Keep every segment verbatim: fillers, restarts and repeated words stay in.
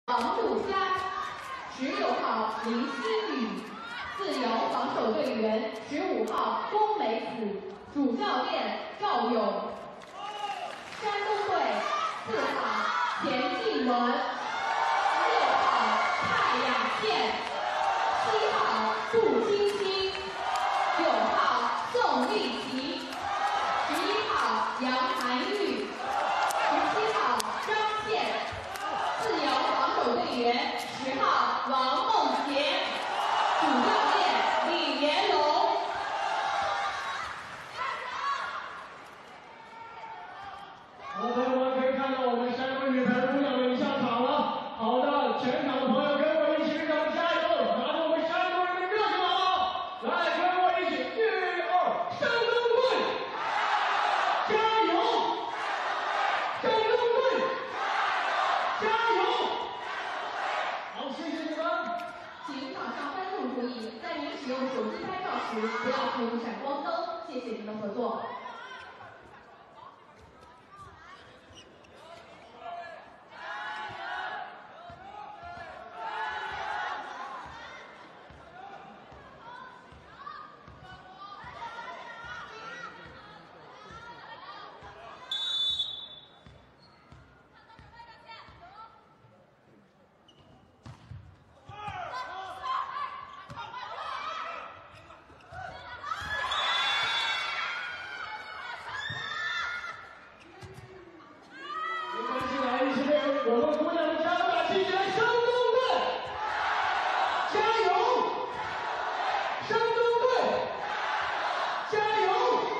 王路佳，十六号林心雨，自由防守队员十五号龚美子，主教练赵勇。山东队四号田静雯，六号蔡雅倩，七号杜欣欣，九号宋丽琪，十一号杨涵玉，十七号张倩。 自由防守队员十号王梦洁，主教练李延龙。 好的，朋友们可以看到我们山东女排姑娘们上场了。好的，全场的朋友跟我一起跟我们加油，拿着我们山东人的热情好不好？来，跟我一起，一二，山东队，加油！山东队，加油！ 好，谢谢你们。 请场上观众注意，在您使用手机拍照时，不要触闪光灯。谢谢您的合作。 我们姑娘们加油打气起来！山东队，加油！山东队，加油！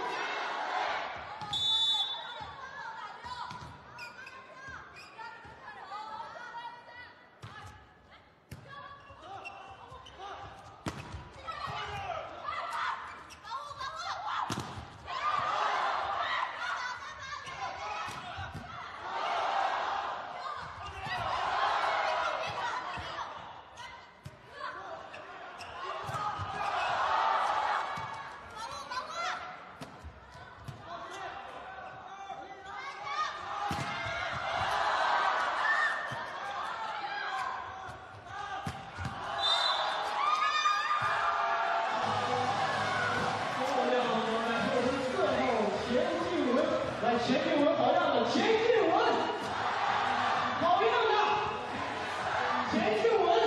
来，钱静雯好样的，钱静雯，好样的，钱静雯。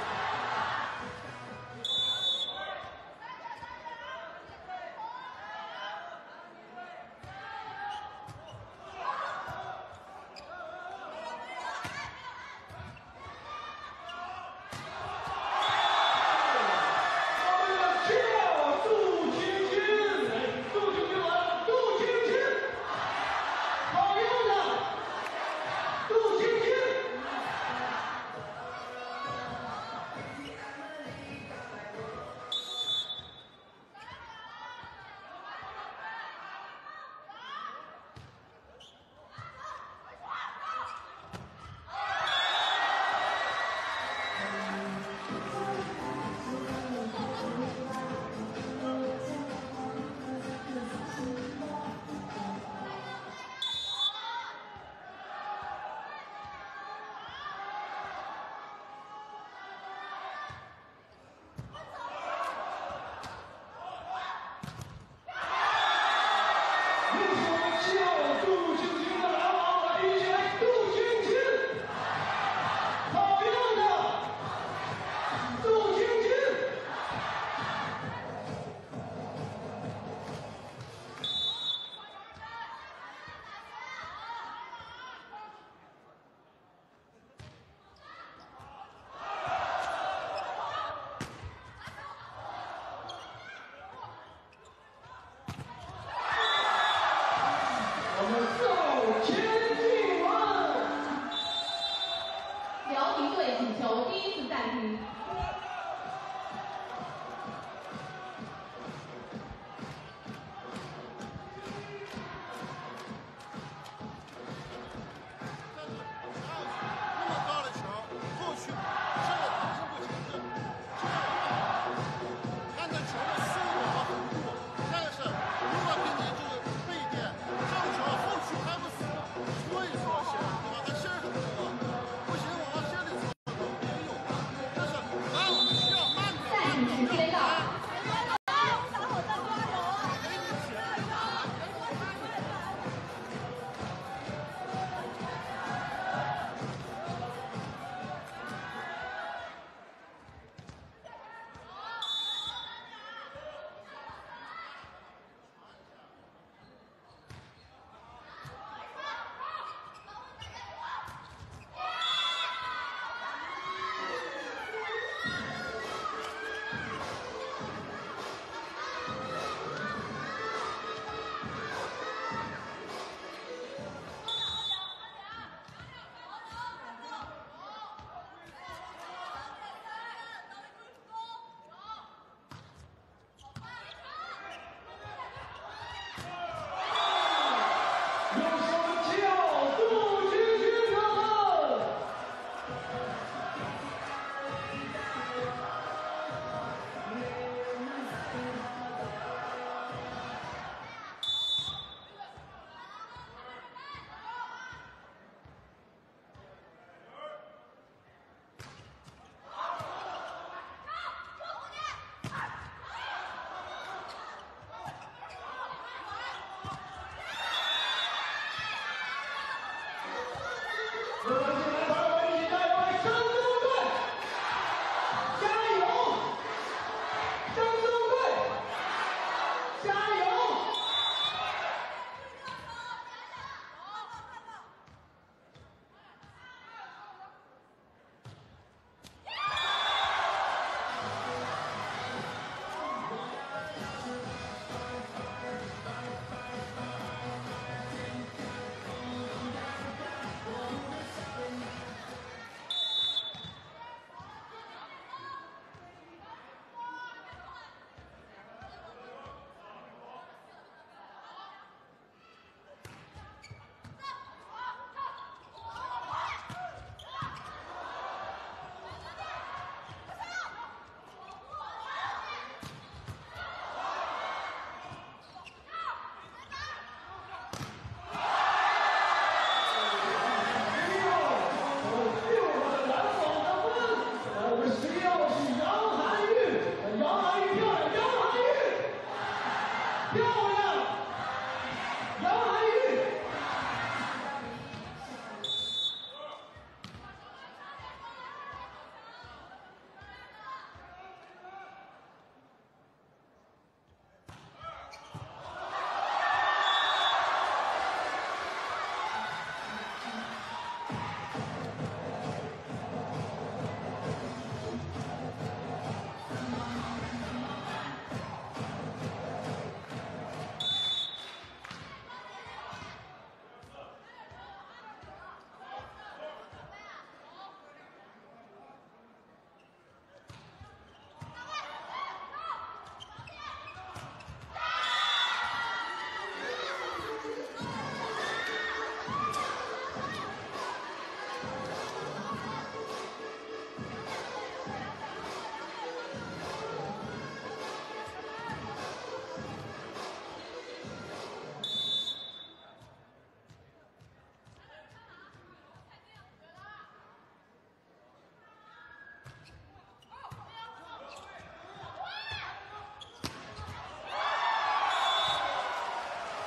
辽宁队请求第一次暂停。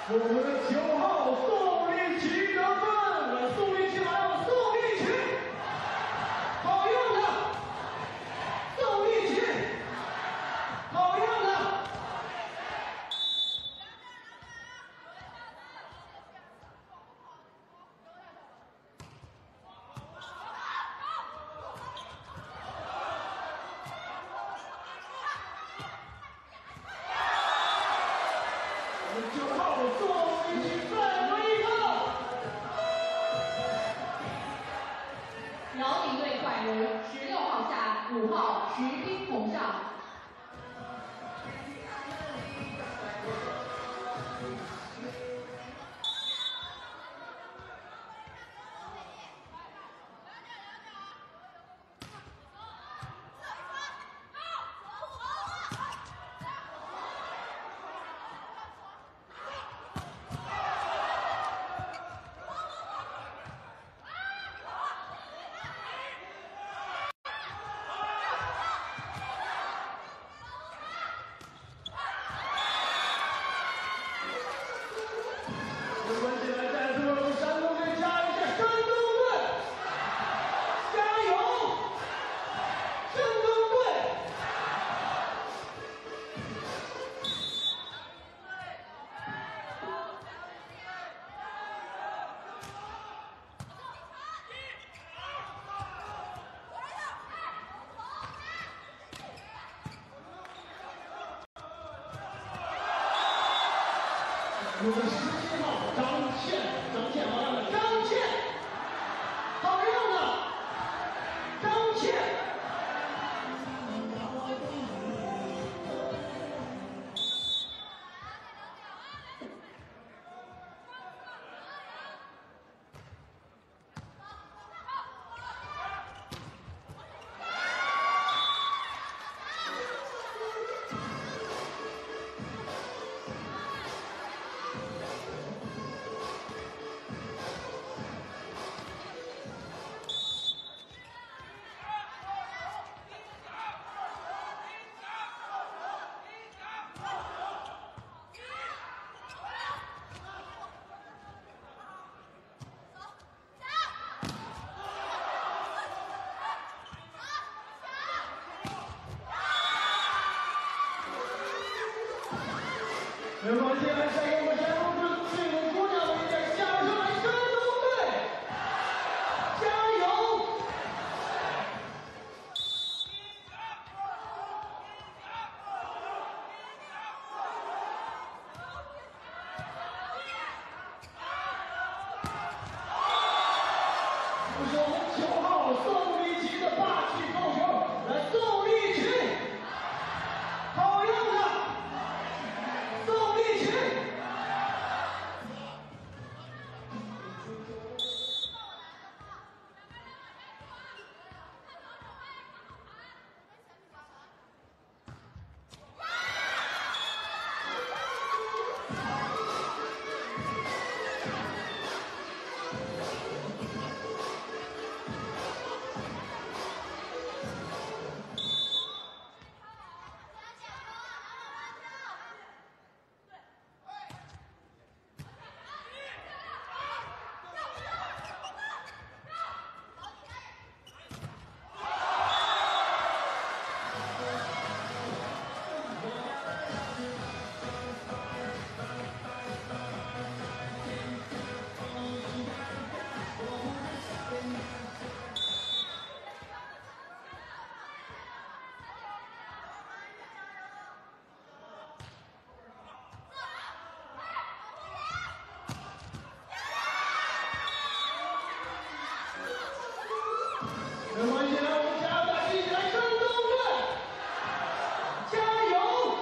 我们的九号宋立奇得分，来，宋立奇来了，宋立奇，好样的，宋立奇，好样的。九号宋立奇再得一个。 辽宁队快人十六号下五号徐冰捧上。 没关系，来，再次为我们山东队加一下，山东队，加油，山东队！我们十七号张倩，张倩好样的，张倩，好样的，张倩。没关系，来，再给我们山东队最美姑娘们一点掌声，来，山东队，加油！这是我们九号宋立奇的霸气扣球，来，宋立奇，好样的！宋立奇，没关系，来，我们加油打气，来，山东队，加油！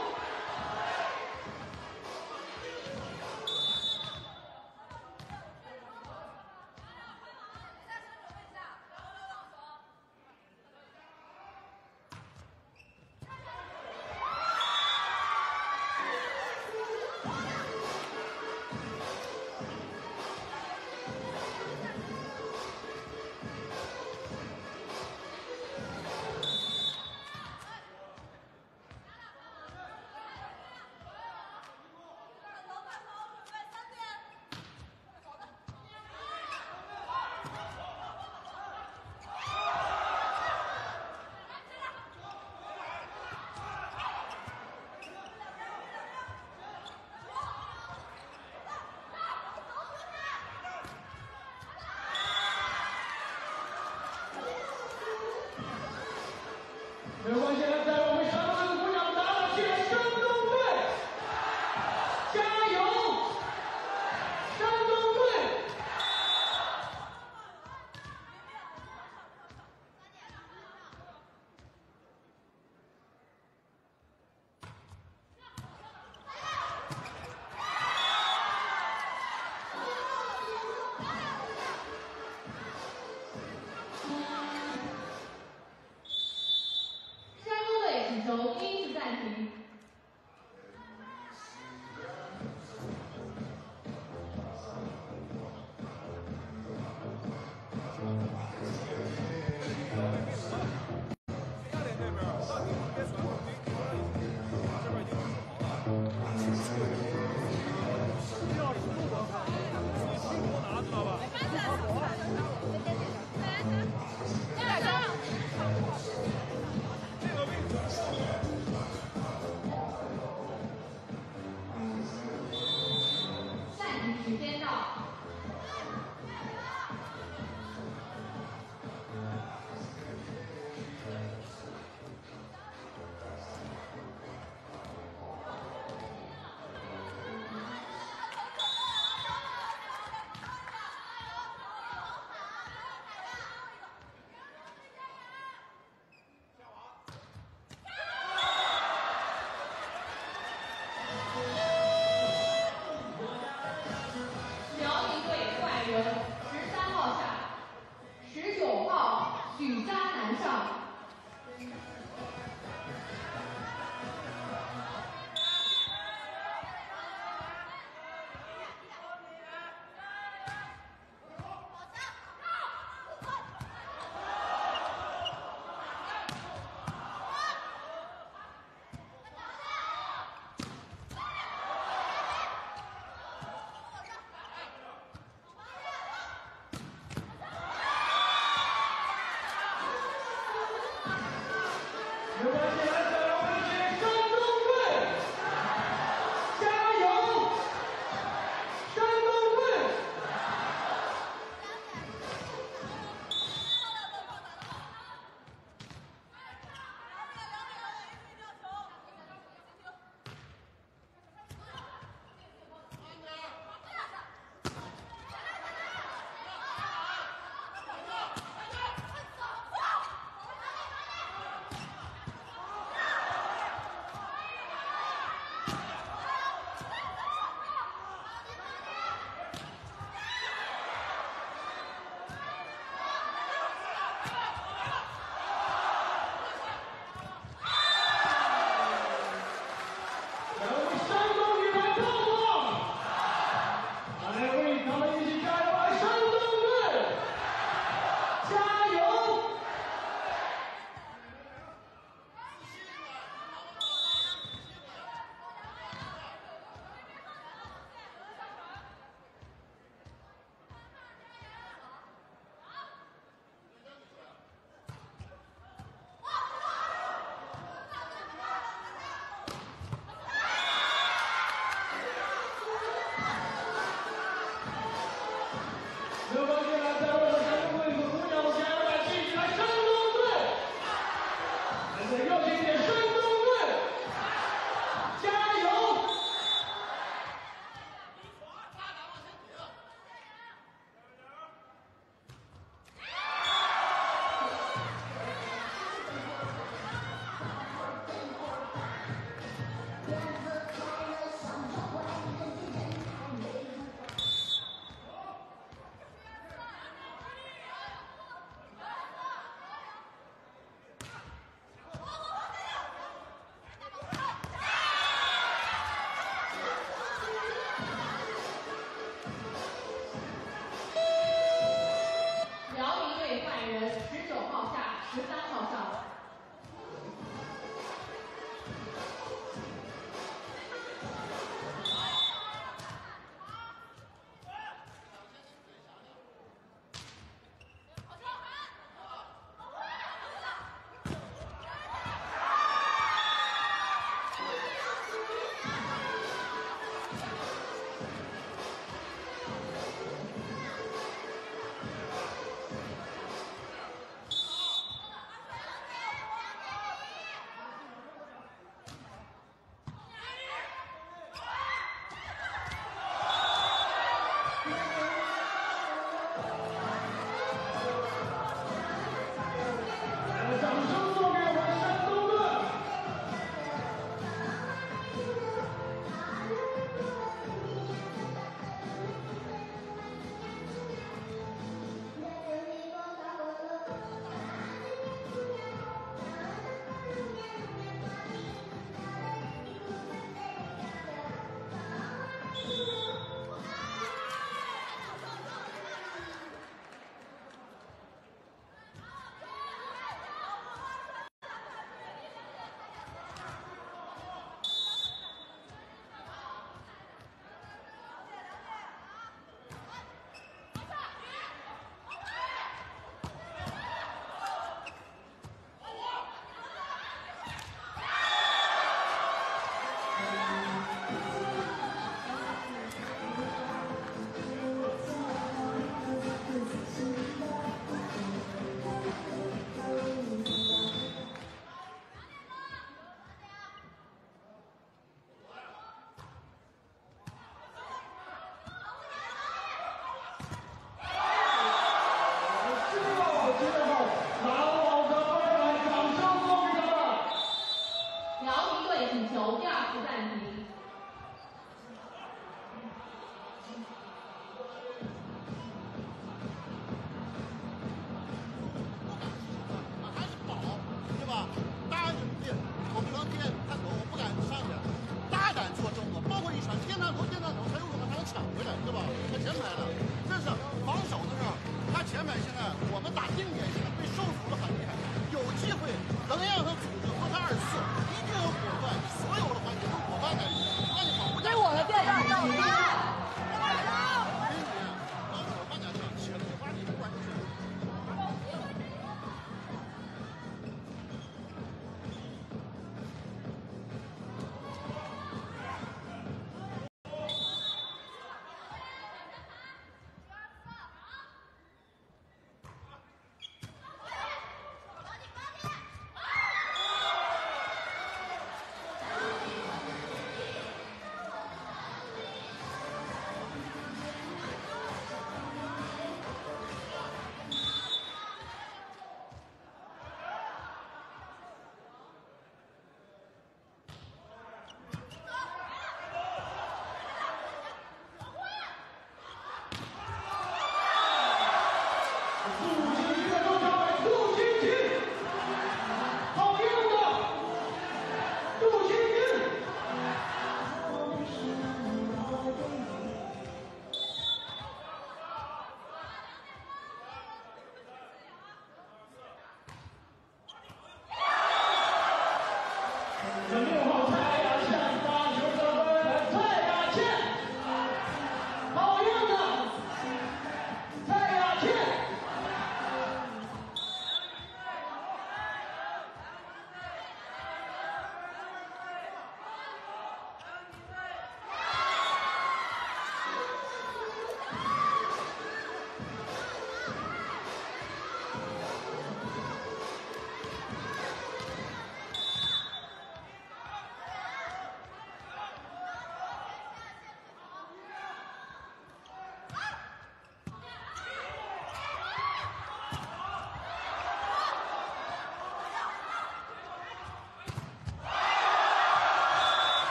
没有关系，来，在我们山东队的鼓掌打打气，山东队，加油！山东队。 球第一次暂停。时间到。十三号下，十九号许佳南上。 没关系，来，再来我们一起，山东队，加油！山东队。 掌声送给我们山东队。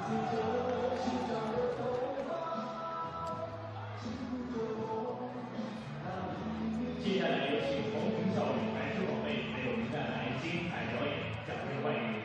接下来有请红裙少女白痴宝贝为我们带来精彩表演，掌声欢迎！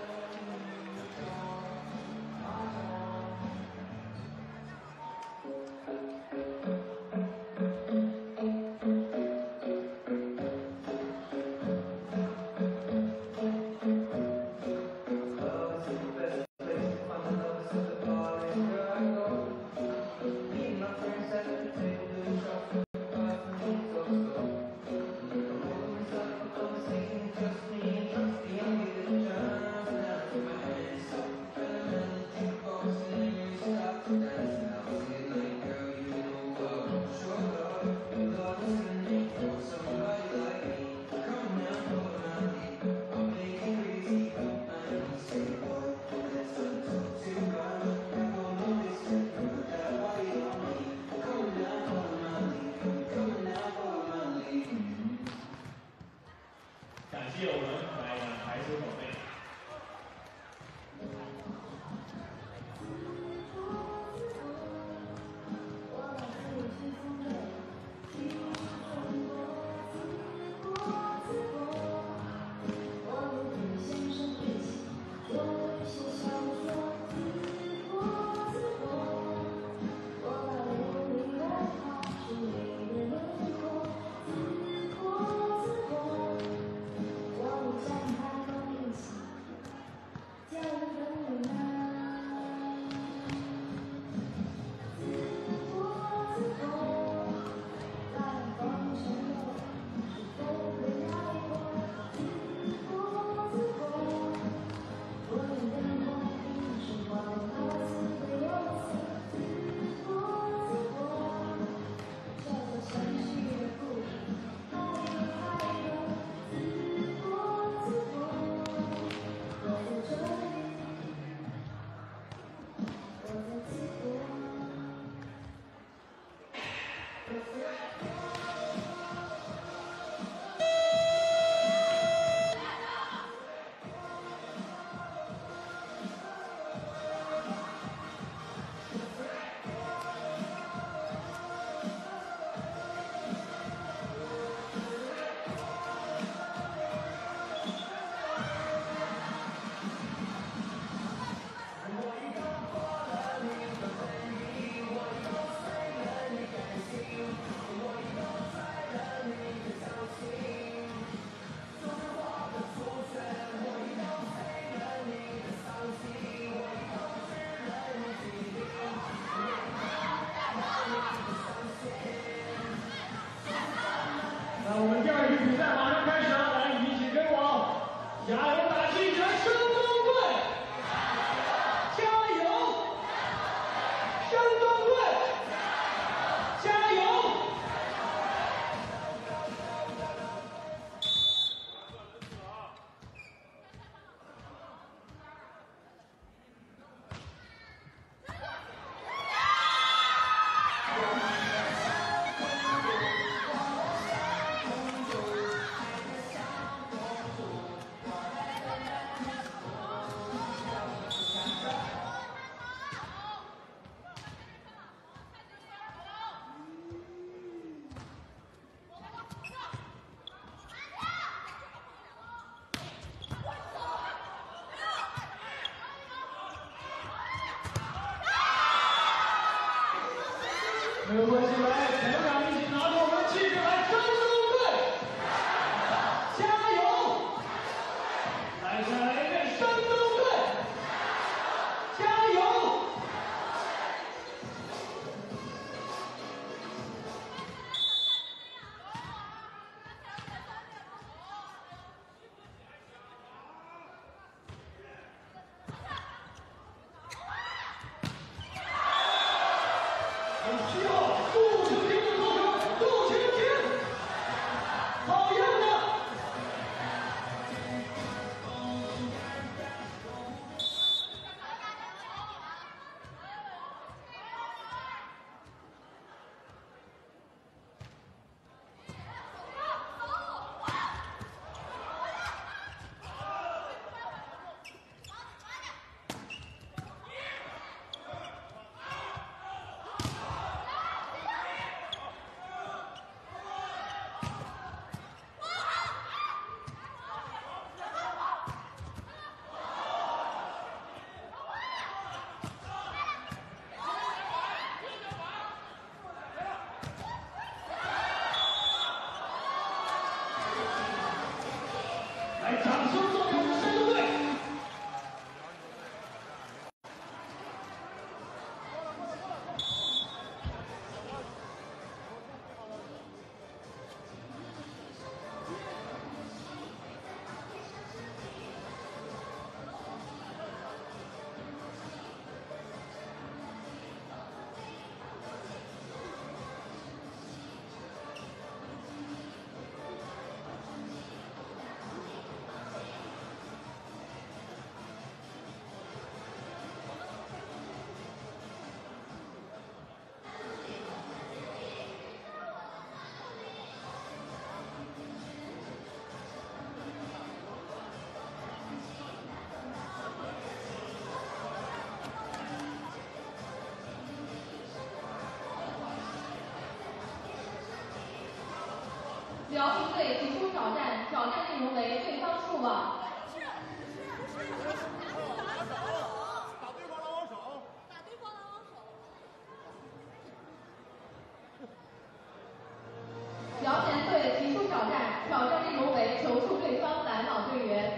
感谢我们可爱的白痴宝贝。那我们第二局比赛马上开始了，来，一起跟我加油打气，着山东队，加油！山东队，加油！没有关系，来，全场一起拿着我们的气势来，山东队，加油！来，再来一遍，山东队，加油！需要杜晴晴的投球，杜晴晴。 辽宁队提出挑战，挑战内容为对方触网。 打对方拦网手，打对方拦网手。 辽前队提出挑战，挑战内容为球触对方拦网队员。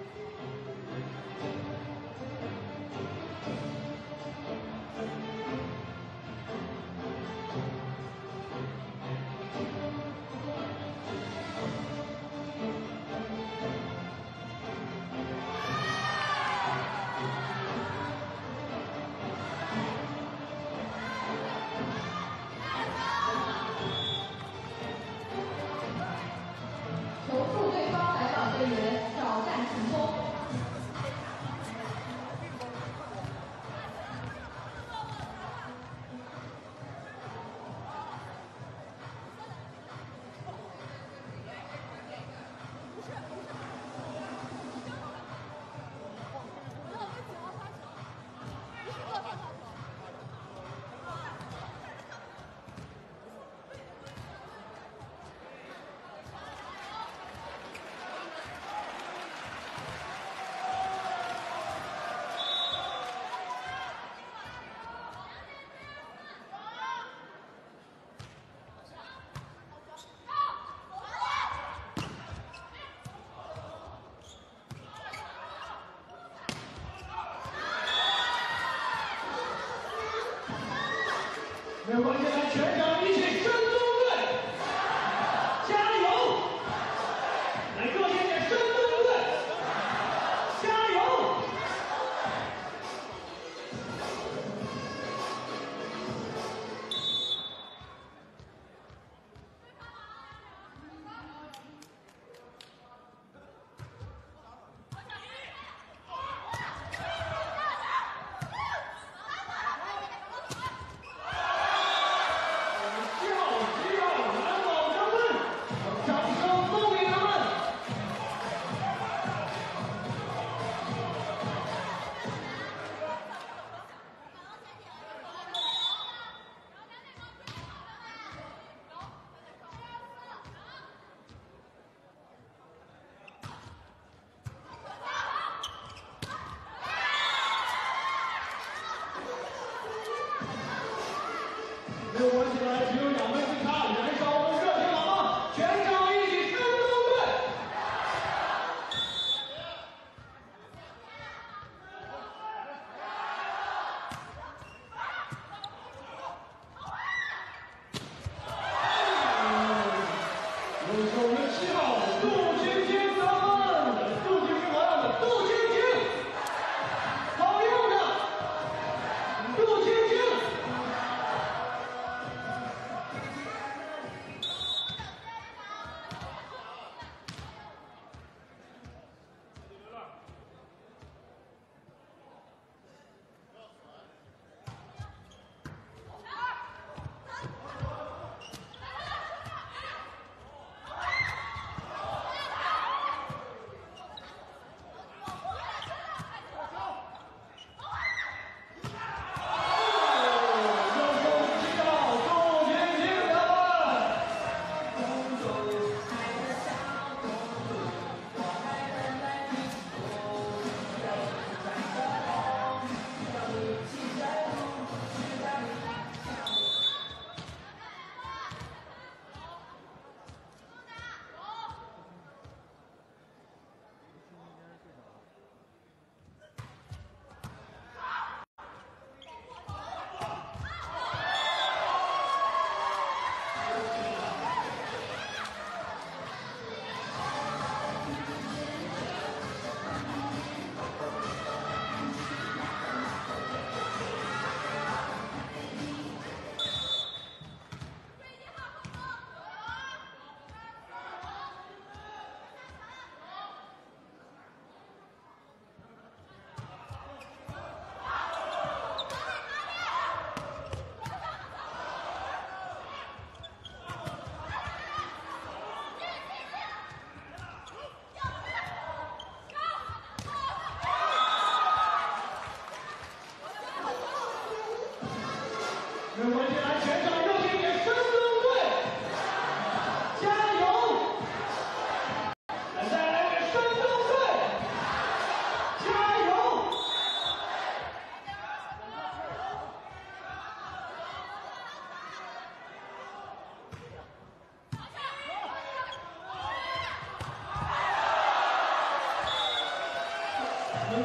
没有关系，来全场一起深蹲队，加油！来热烈点，深蹲队，加油！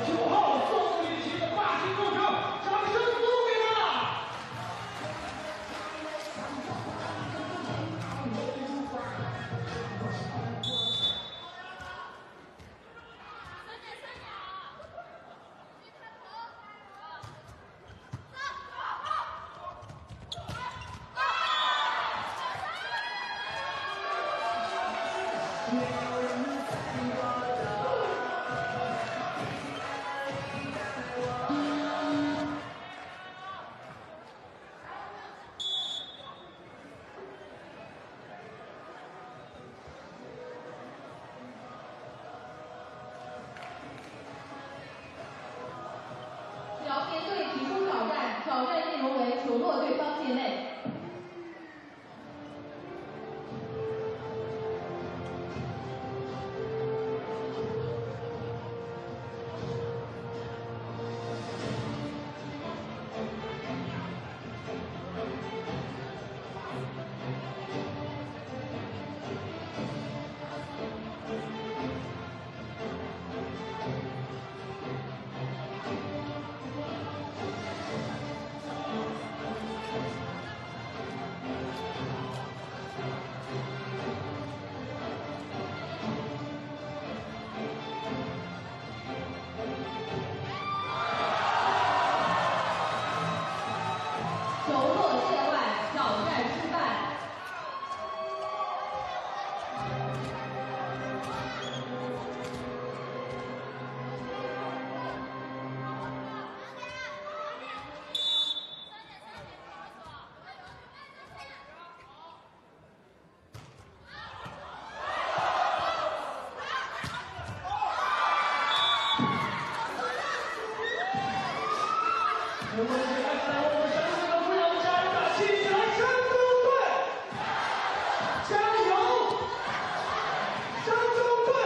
九号宋雨琦的霸气构成，掌声送给他！ 辽田队提出挑战，挑战内容为球落对方界内。球落界外，挑战失败。 我们现在在我们山东的不要家人们，起起来，山东队，加油！山东队。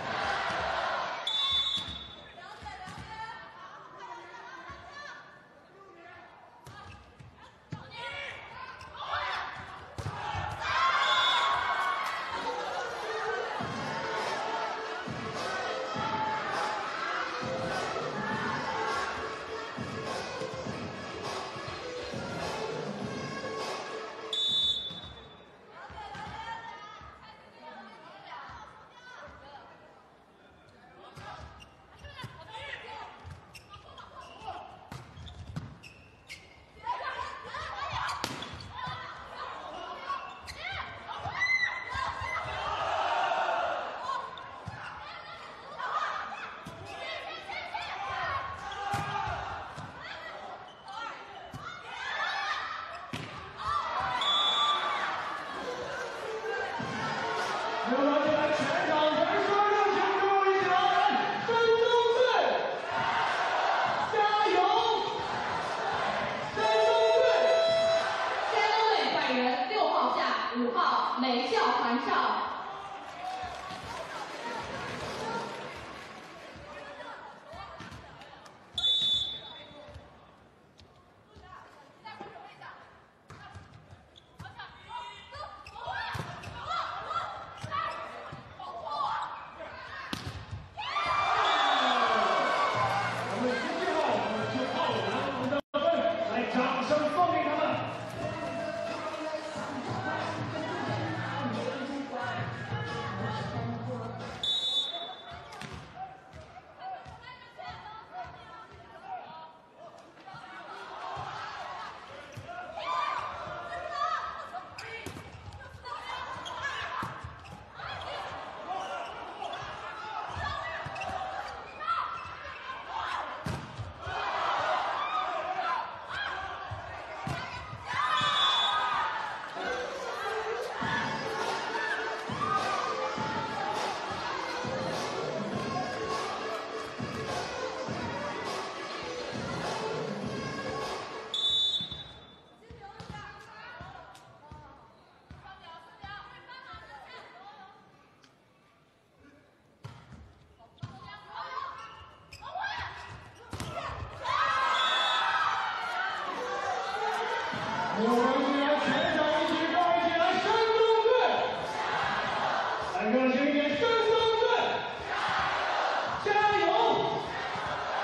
我们现在全场人说热情，跟我一起来，山东队，加油！山东队， 山东队百人六号下，五号梅笑韩少。 我们十七号和九号拿我们的分，来掌声送给他们。我们现在全场一起高一起来，山东队，来热情一点，山东队，加油！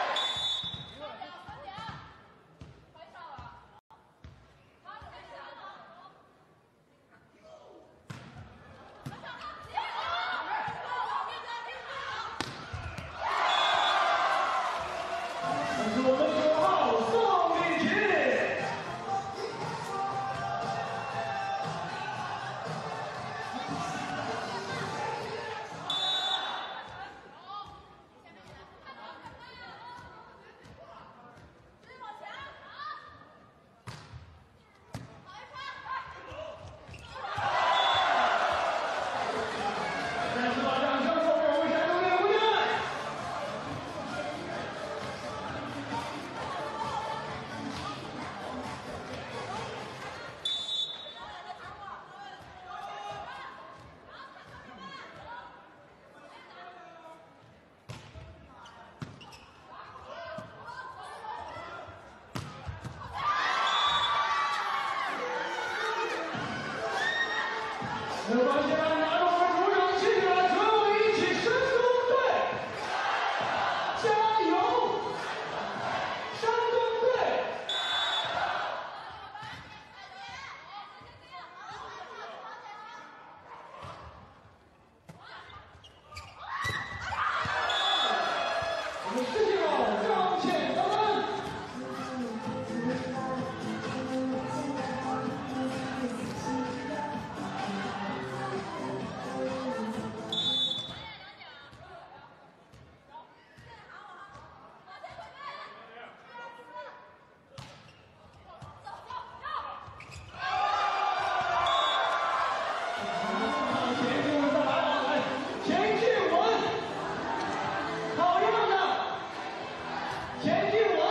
前进稳。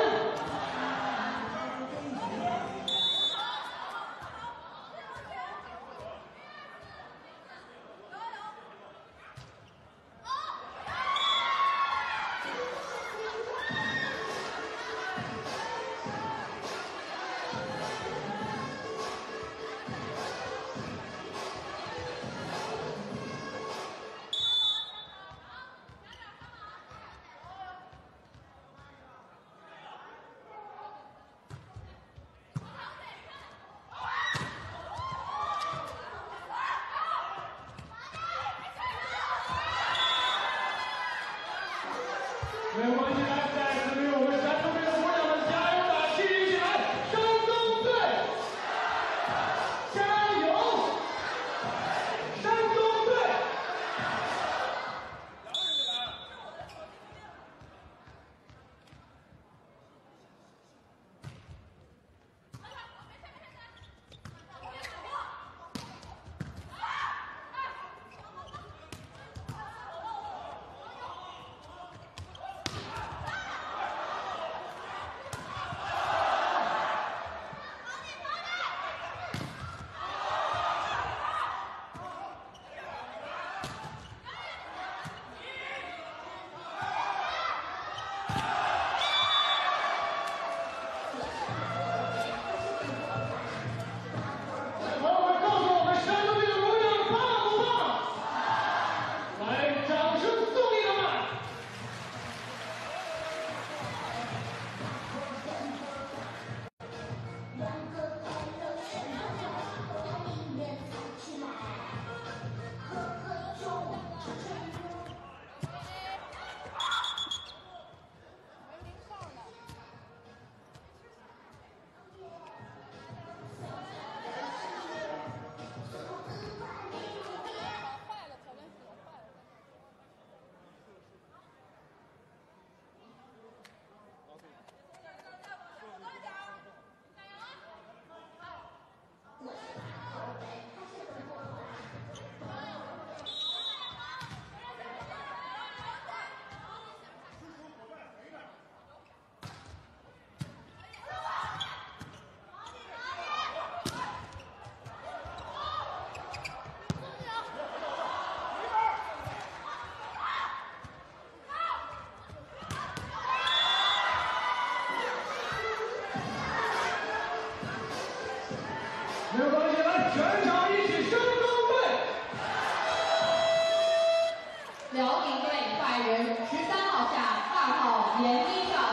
没有关系，来，再次为我们山东队的姑娘们加油打气，一起来！山东队，加油！山东队。没有关系，来，全场一起山东队。 辽宁队ฝ่าย人十三号下二号严一上。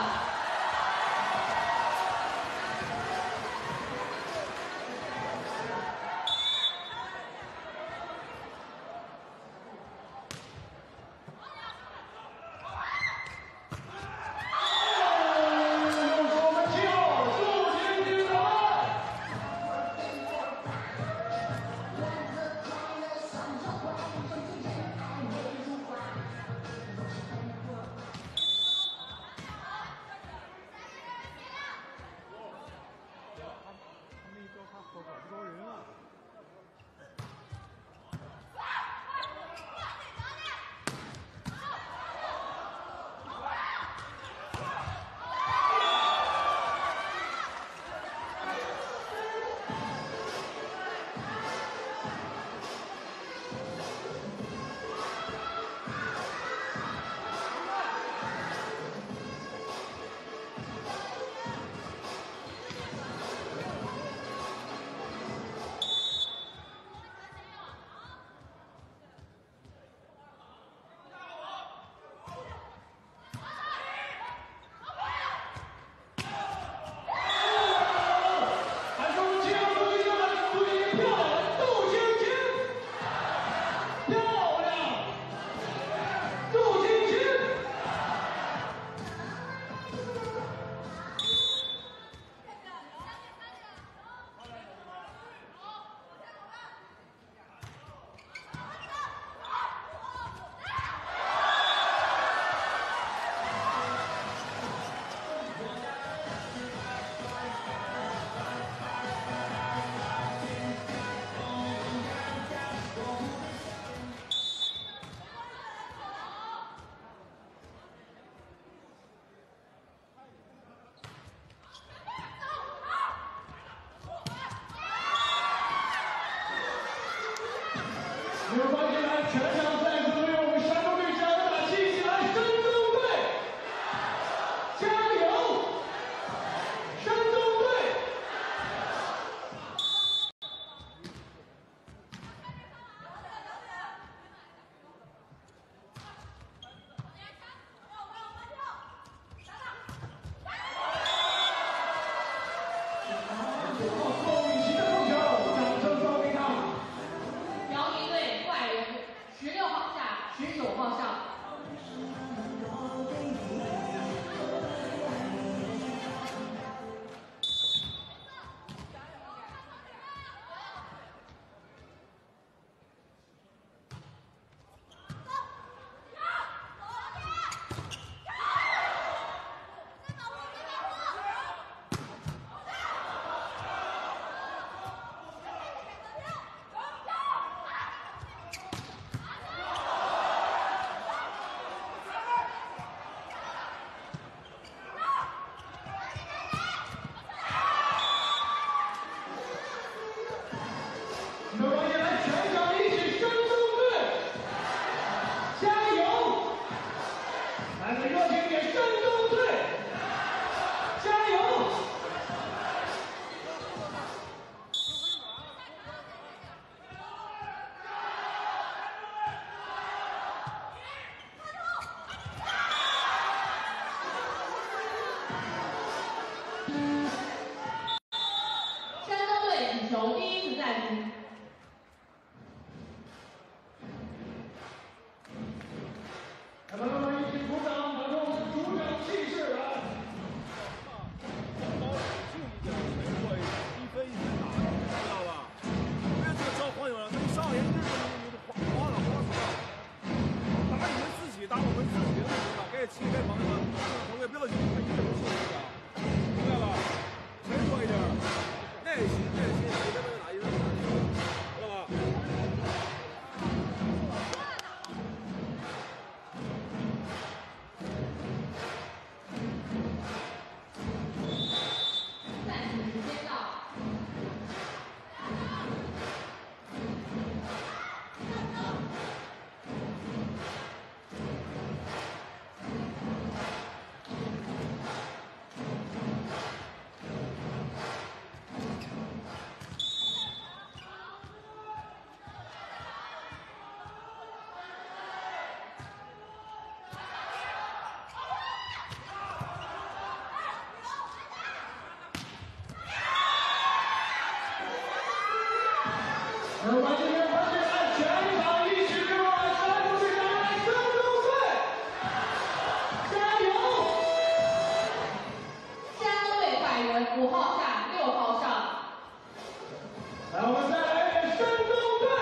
员五号下，六号上。 来，我们再来一点深中队。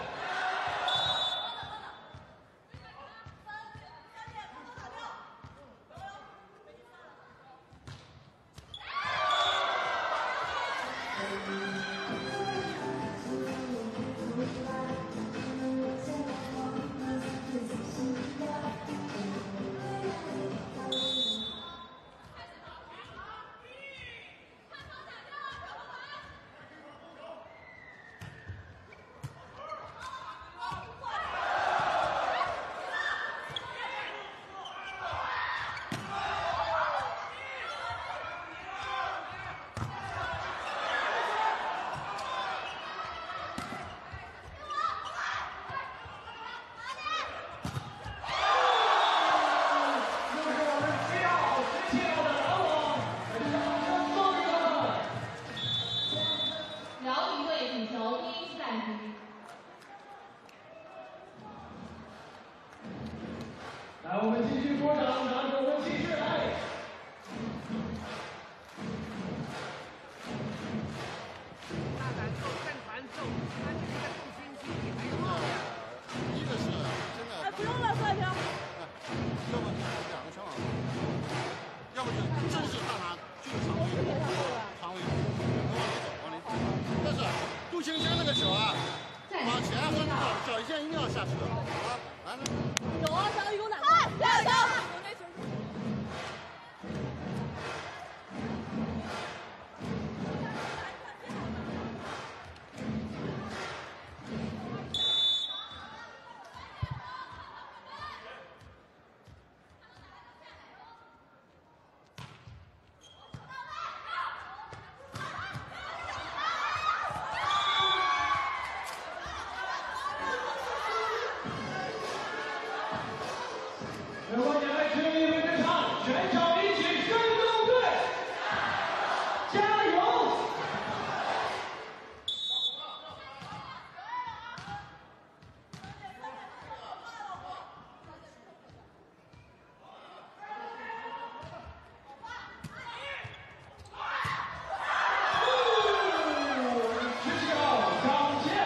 来，我们继续鼓掌，拿着我们继续来。 大胆就正传授，他这个重心心理还有一个是真的，哎，不用了，快点。要么就是两个全网，要么就正式看他就长位，长位，往里走，往里走。但是杜青青那个球啊，往前和脚一线一定要下车，好吧？来来。 有啊，小雨有哪？快，加油！ 如果你来听你们的唱，全场一起深中队，加油！十七号张健。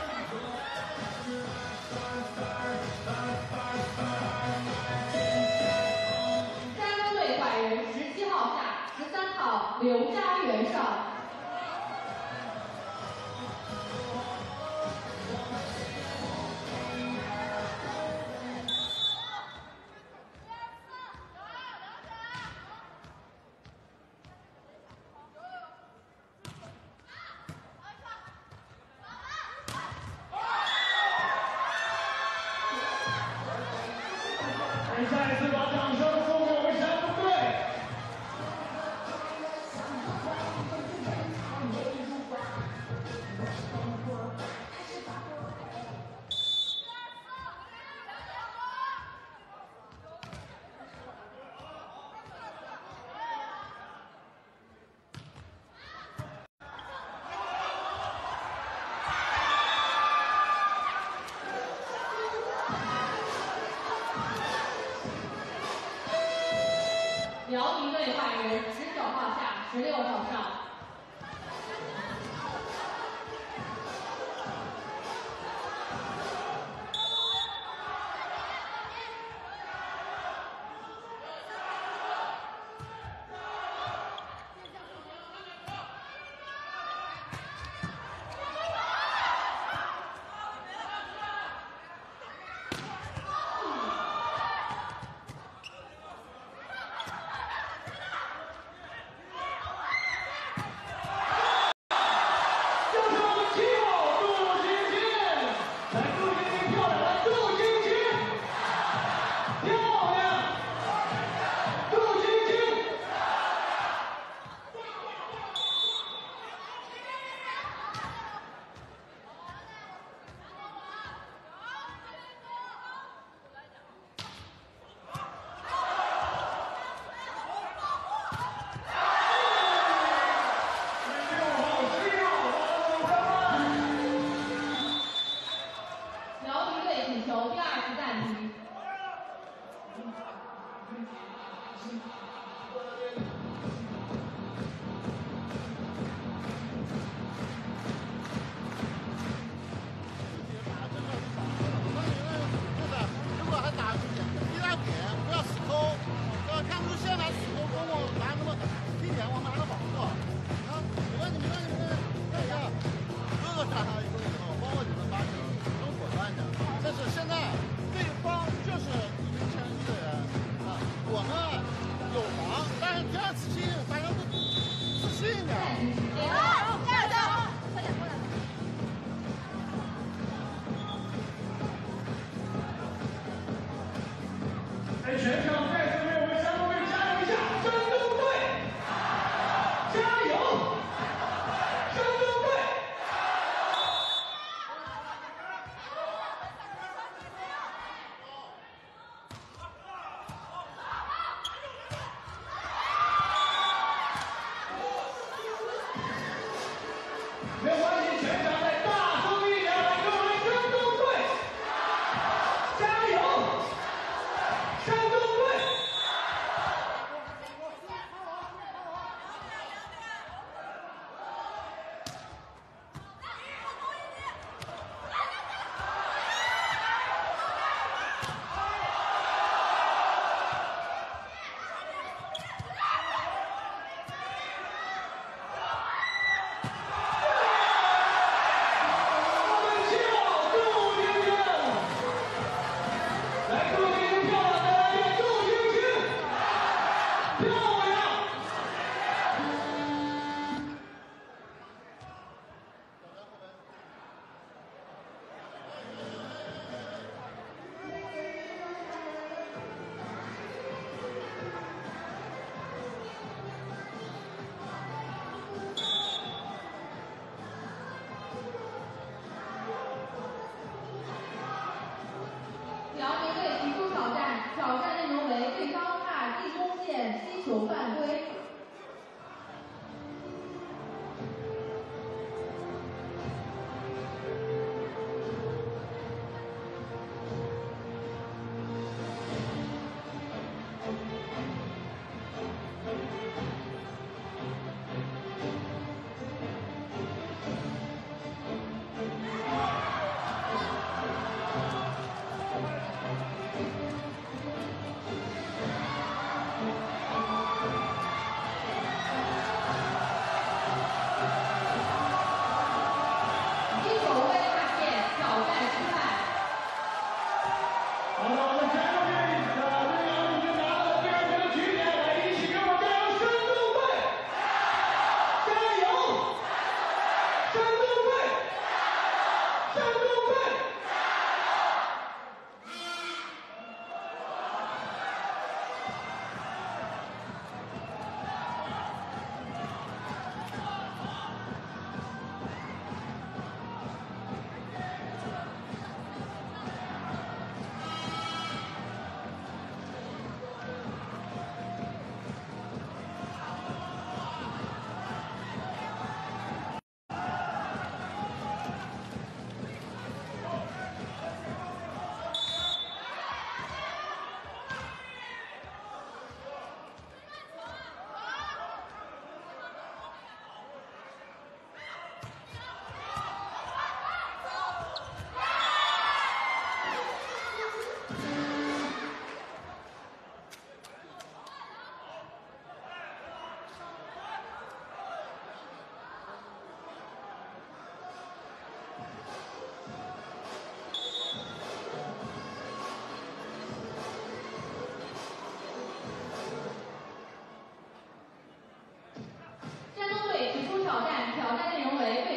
刘家园上。 再一次把掌声送给我们山东队。 辽宁队外援十九号下，十六号上。 来，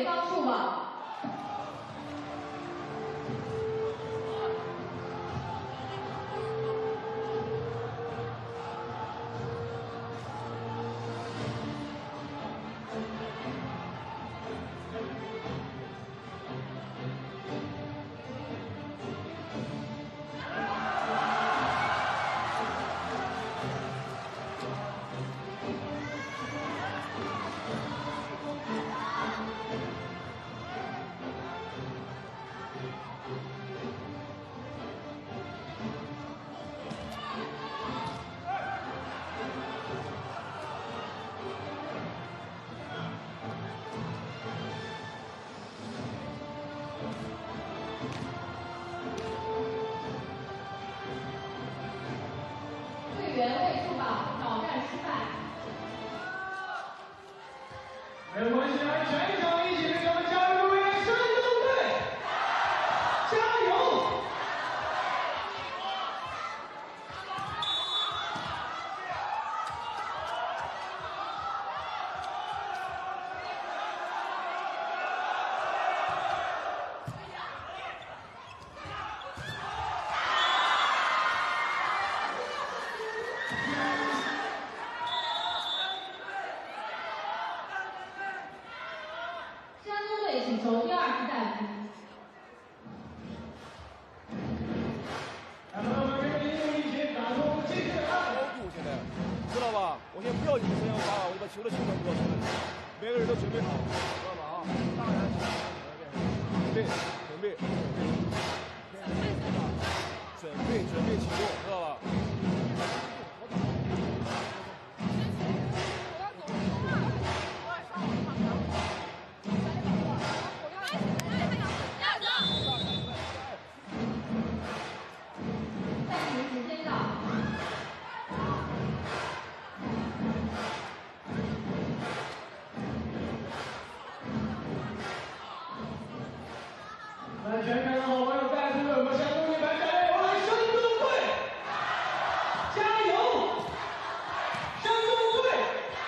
方数榜。队员位数榜挑战失败。 没有关系，来全场一起为咱们加入队员山东队，加油！ 山东队请求第二次战局。 来，朋友们，跟着音乐一起打出精神啊！ 高度现在，知道吧？我先不要你们声音发，我就把球的情况告诉你，每个人都准备好，知道吧？啊，当然准备，准备，准备，准备启动，知道吧？ 暂停时间到。 来，全场的好朋友再次为我们山东队来加油！来，山东队，加油！山东队！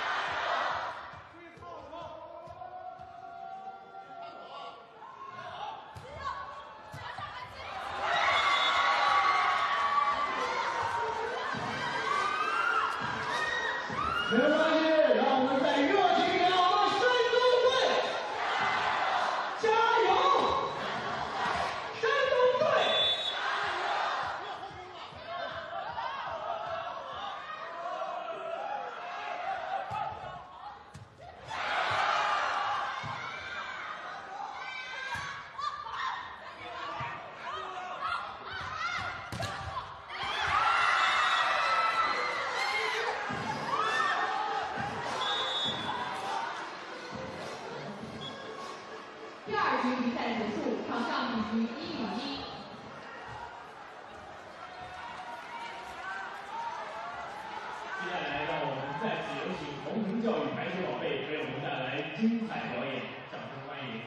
没有关系，让我们再热情一点，我们山东队，加油！山东队！ 第二局比赛结束，场上比局一比一。 接下来，让我们再次有请红藤教育白雪宝贝为我们带来精彩表演，掌声欢迎！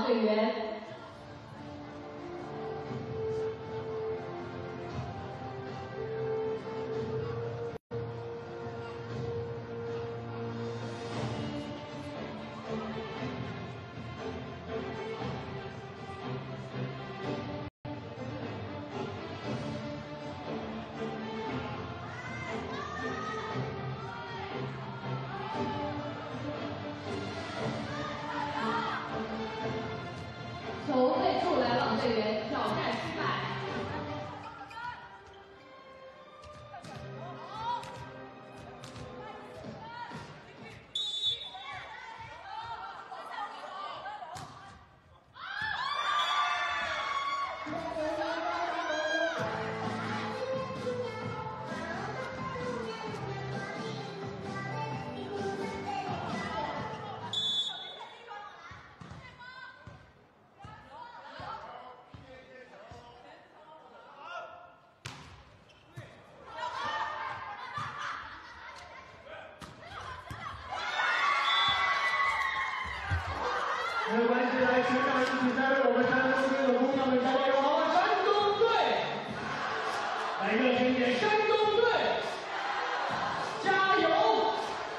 队员。 球退出来往队员挑战失败。 没有关系，来全场一起再为我们山东队的姑娘们加加油，好吗？山东队，来热情一点，山东队，加油！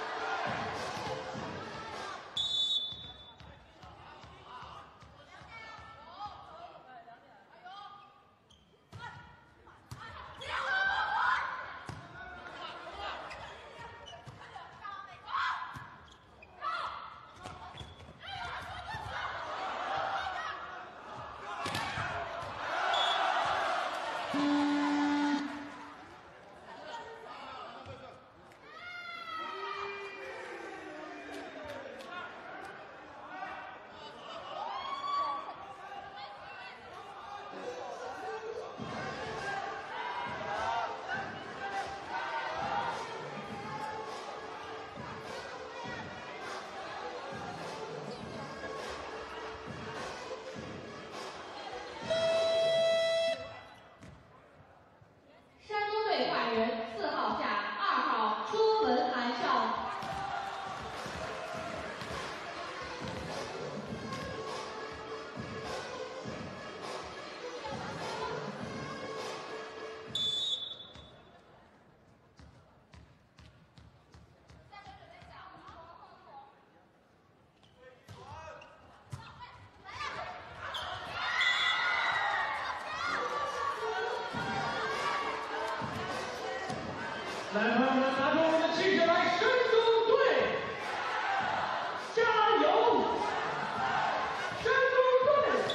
来，朋友们，拿出我们的气势来，山东队，加油！山东队。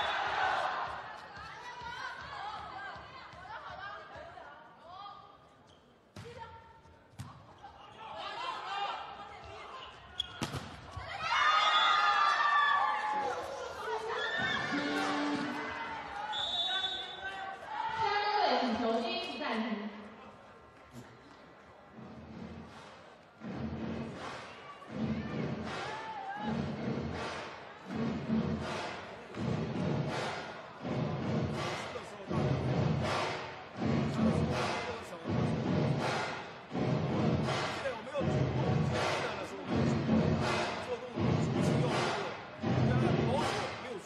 山东队请求一次暂停。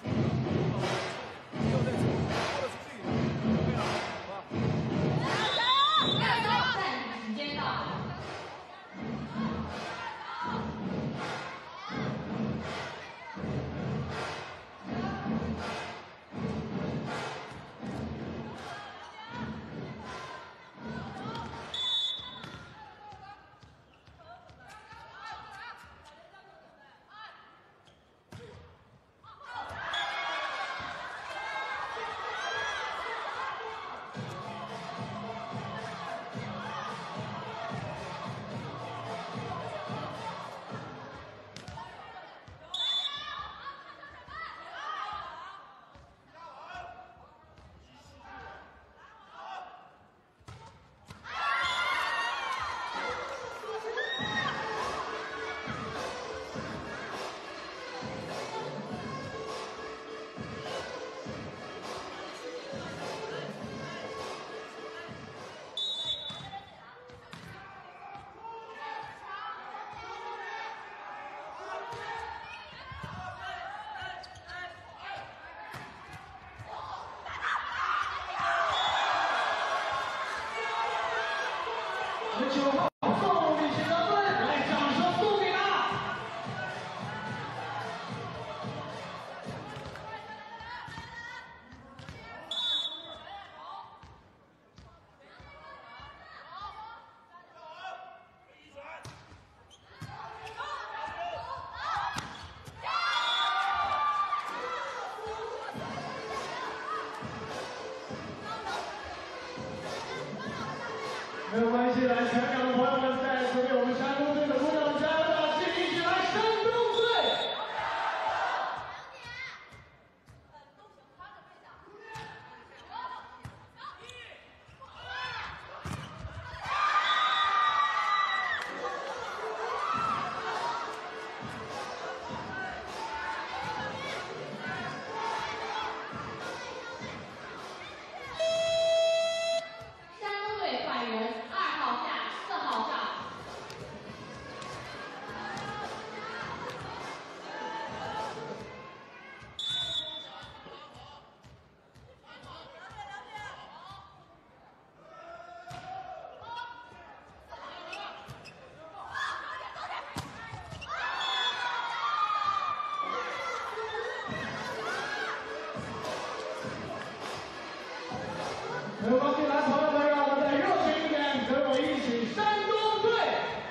加油！ 十九号宋立新得分，来掌声送给他。没有关系，来全场的朋友们，再次为我们山东队的姑娘加油打气，一起来山东队！没有关系，来朋友们，让我们再热情一点，跟我一起山东队！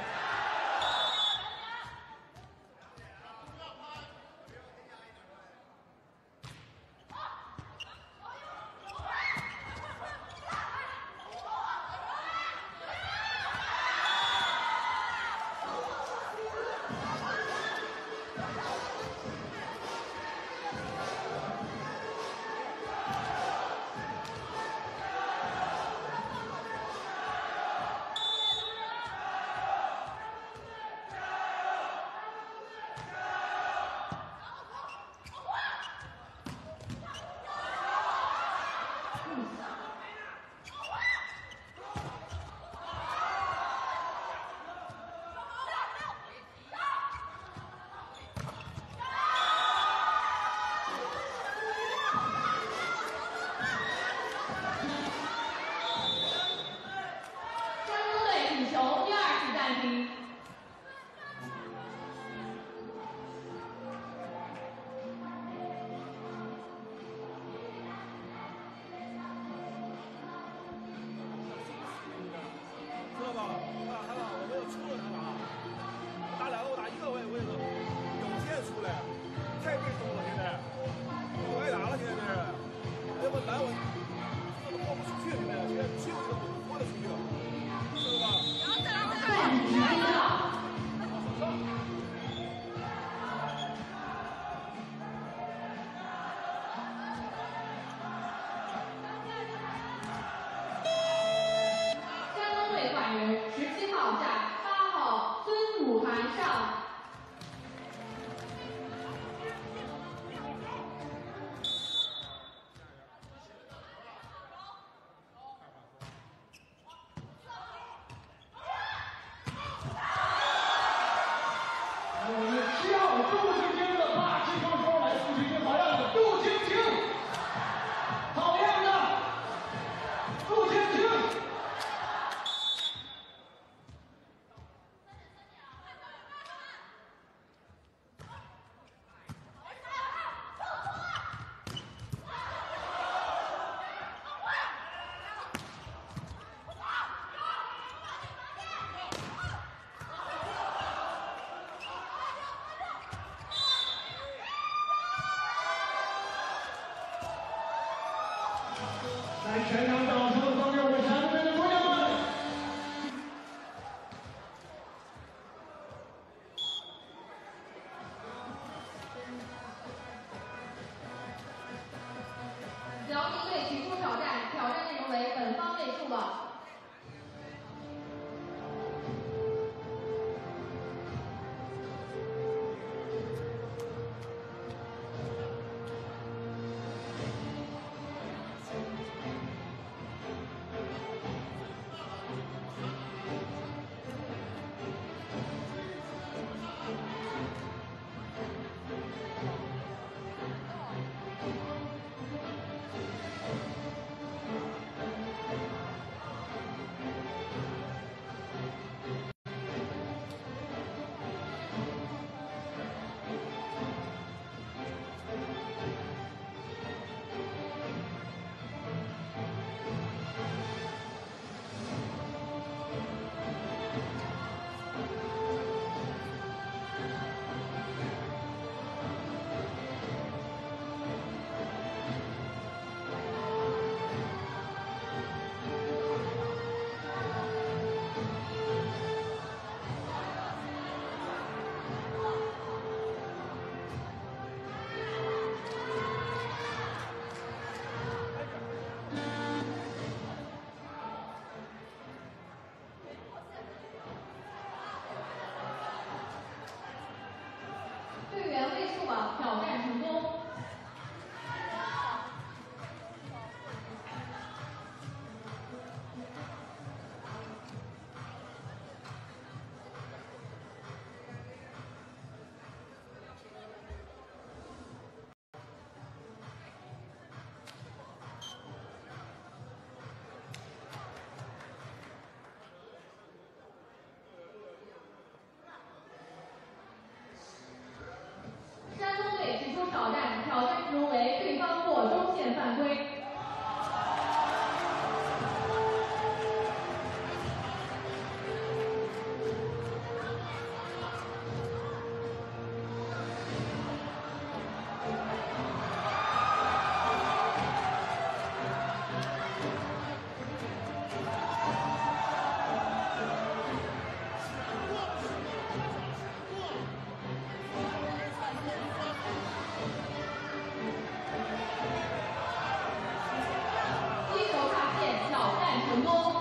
来，全场掌声送给我们山东队的姑娘们！ 辽宁队举出挑战，挑战内容为本方位数网。 成功。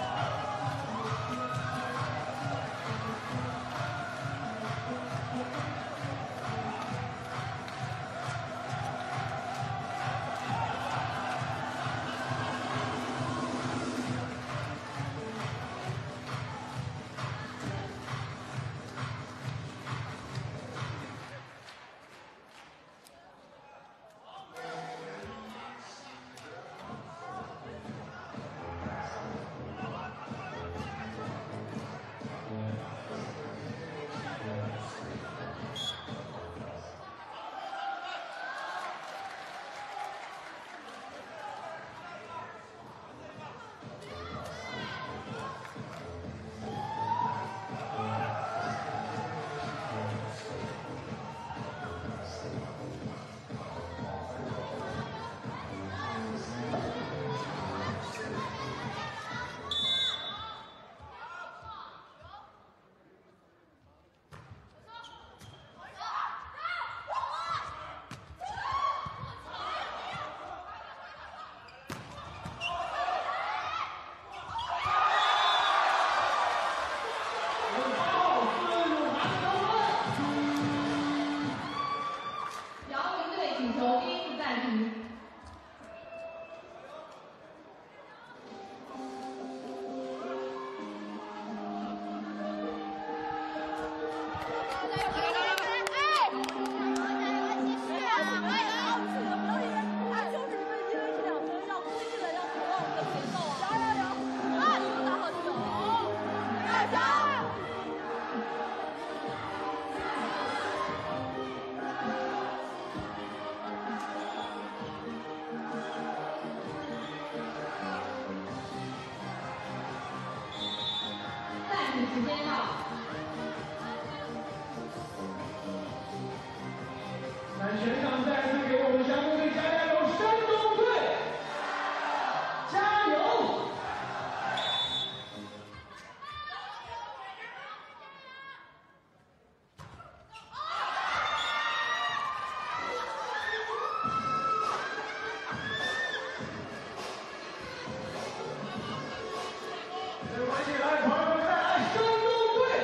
时间到。 来，全场再次给我们山东队加加油！山东队，加油！没关系，来，朋友们，再来山东队！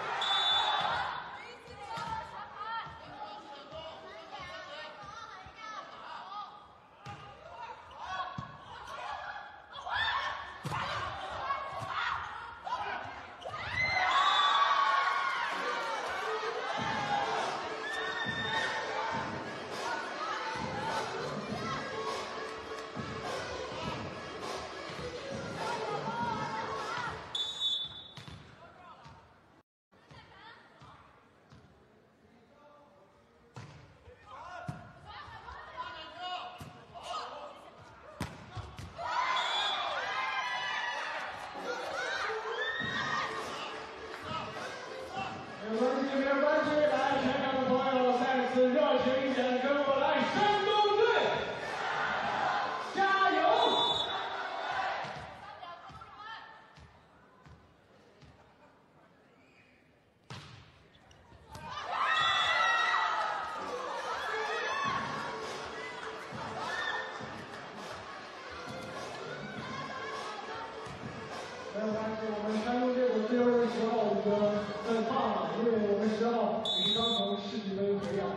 没关系，没有关系，来，全场的朋友再次热情一点，跟我来，山东队，加油！没有关系，我们山东队的最后的十号五个很棒了，因为我们十号也是刚从市级杯回来。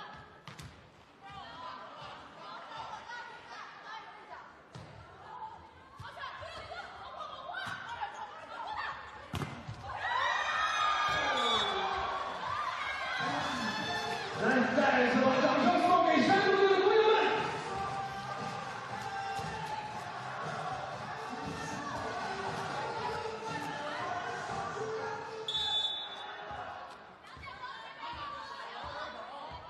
来，再一次把掌声送给山东队的朋友们。 来，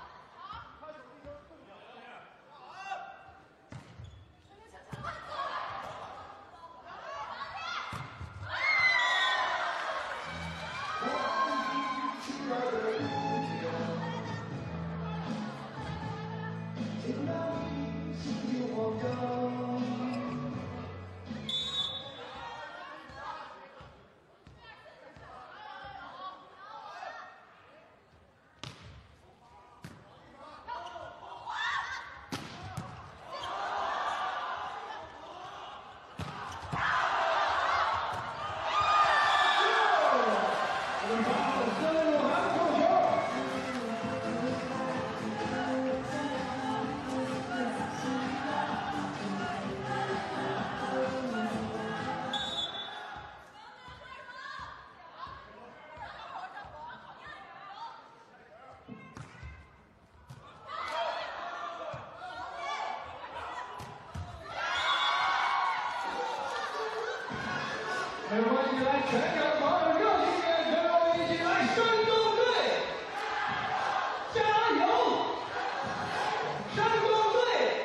没有关系，来，全场的朋友热情点，跟我们一起来，山东队，加油！山东队。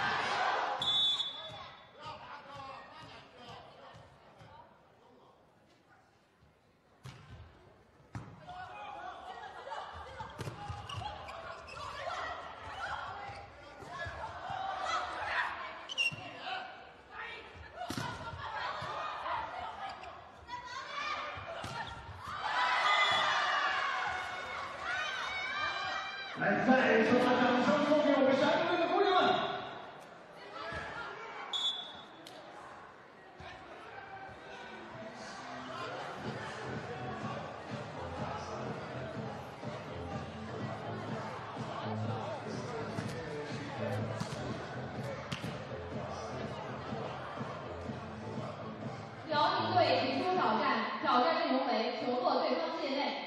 来，再一次把掌声送给我们山东队的姑娘们。 辽宁队提出挑战，挑战内容为球落对方界内。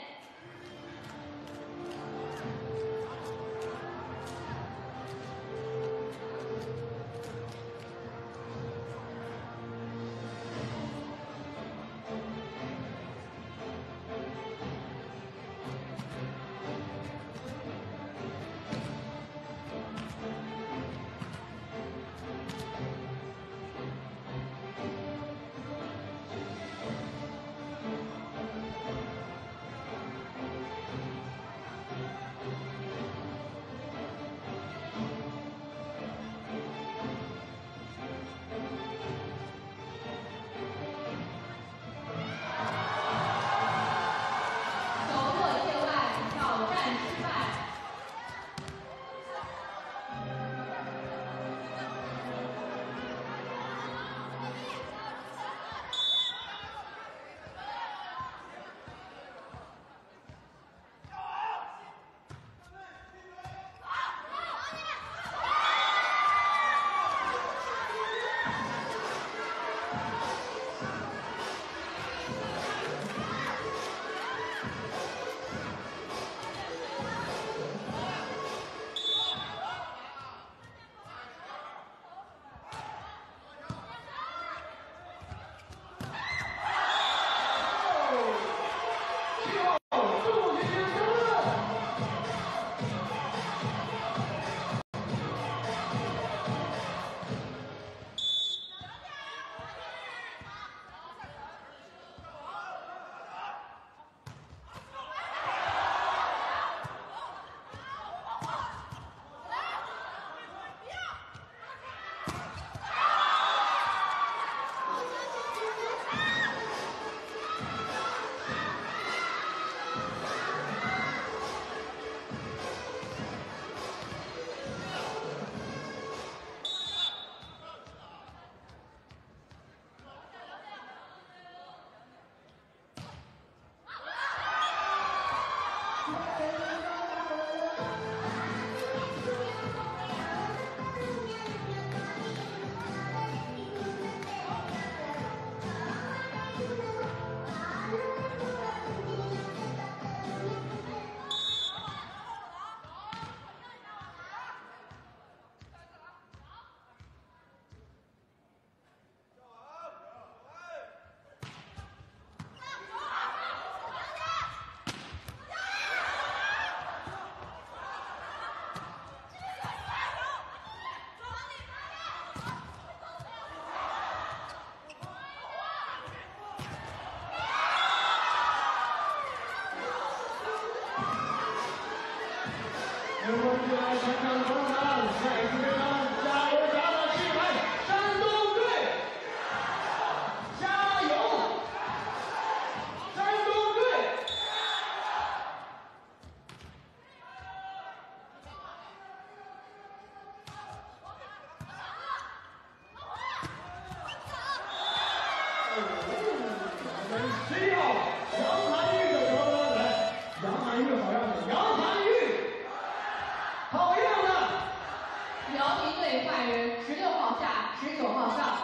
没有关系，来，全场的朋友们，再一次为他们加油打打气！来，山东队，加油！山东队。 十一号杨涵玉的得分，来，杨涵玉好样的，杨涵玉，好样的！ 辽宁队换人，十六号下，十九号上。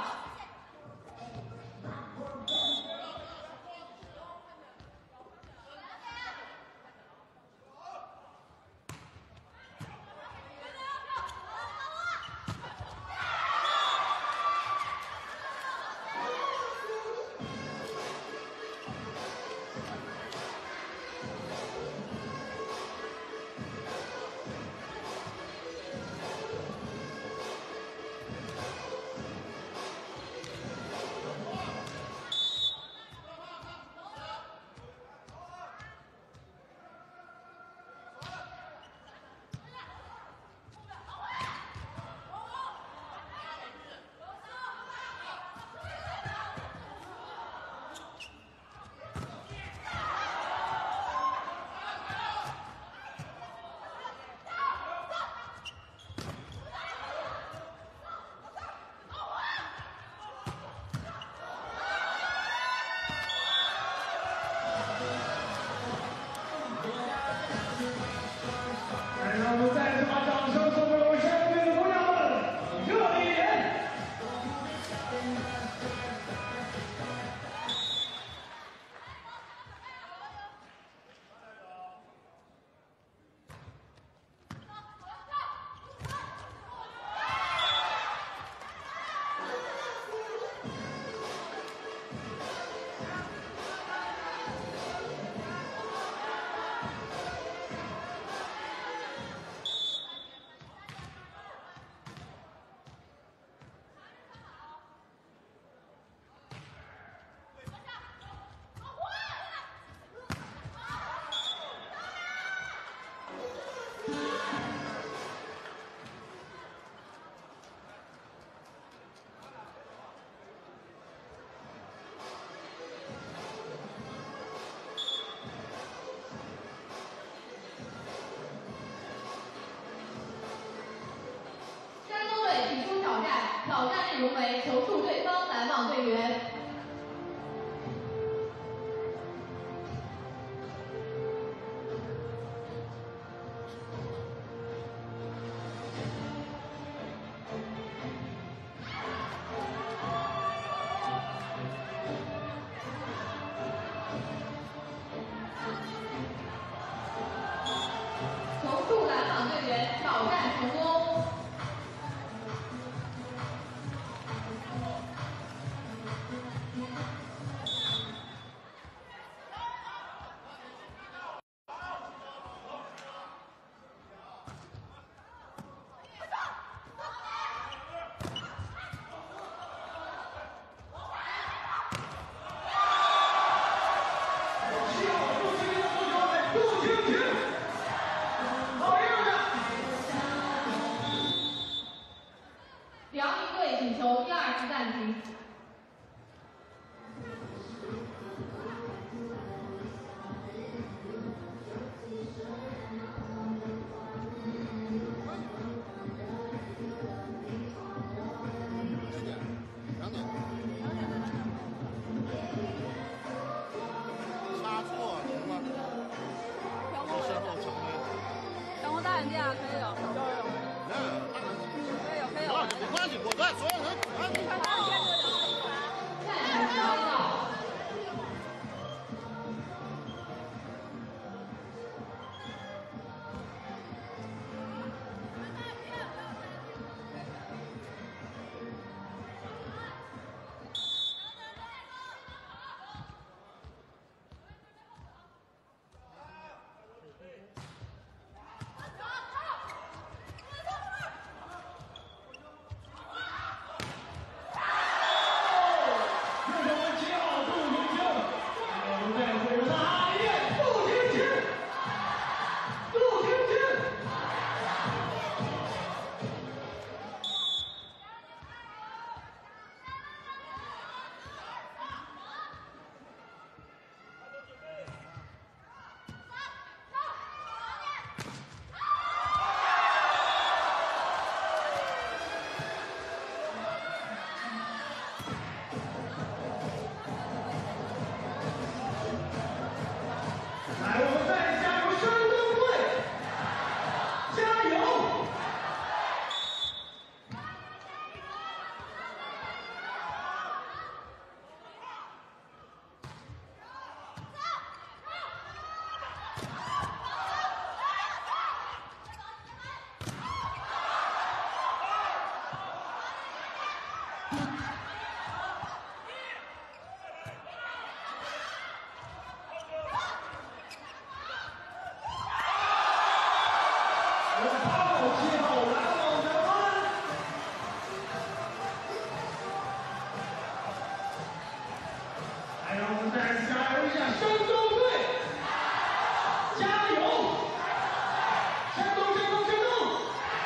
来，让我们再次加油一下山东队，加油！山东，山东，山东！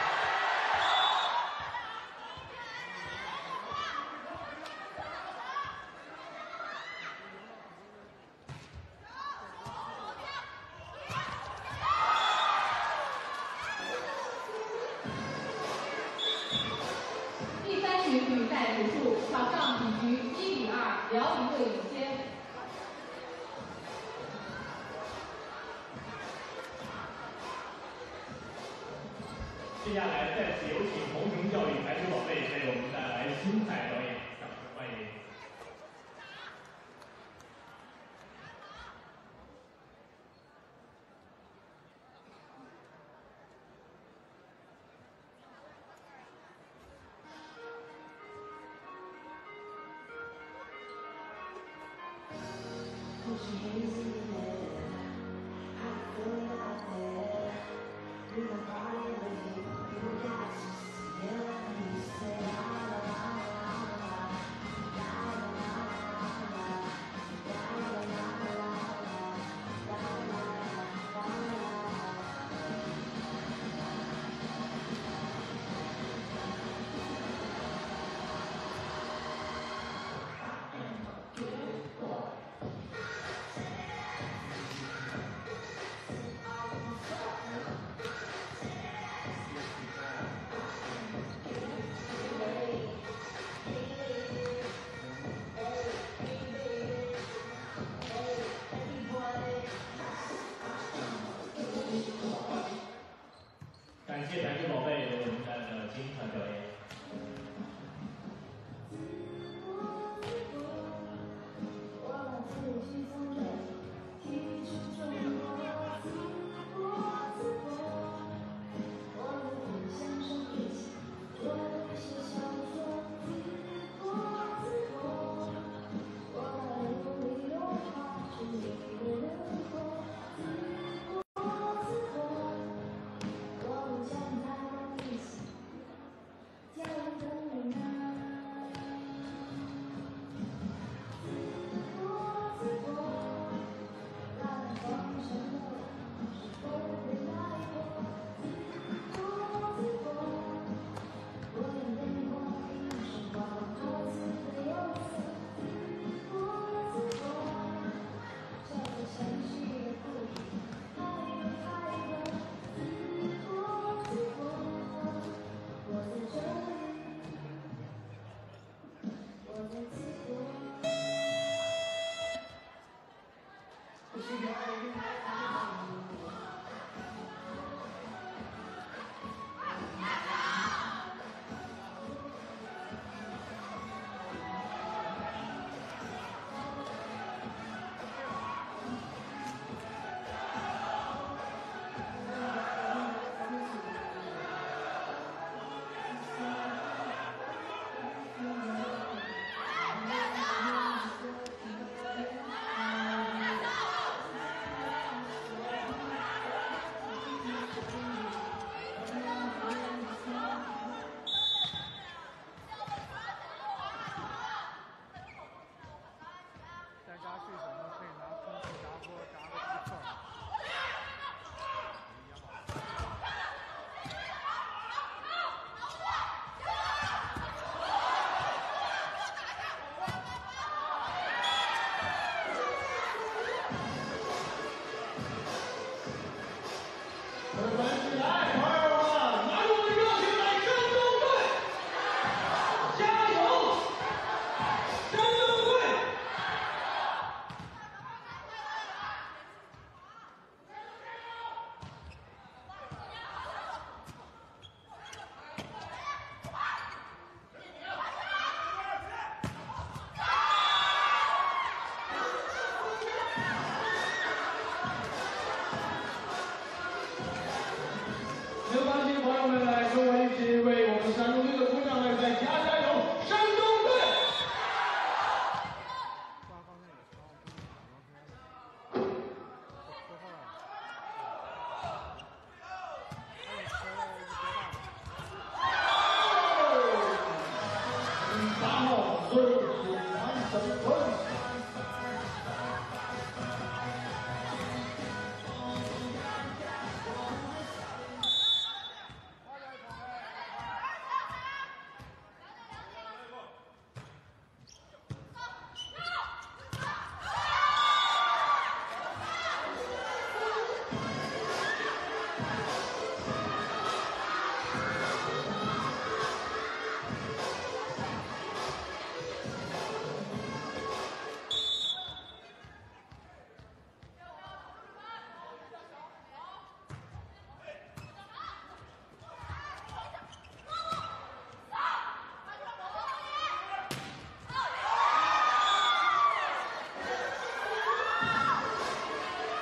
第三局比赛结束，场上比局一比二，辽宁队领先。 接下来再次有请红城教育排球宝贝为我们带来精彩表演，掌声欢迎。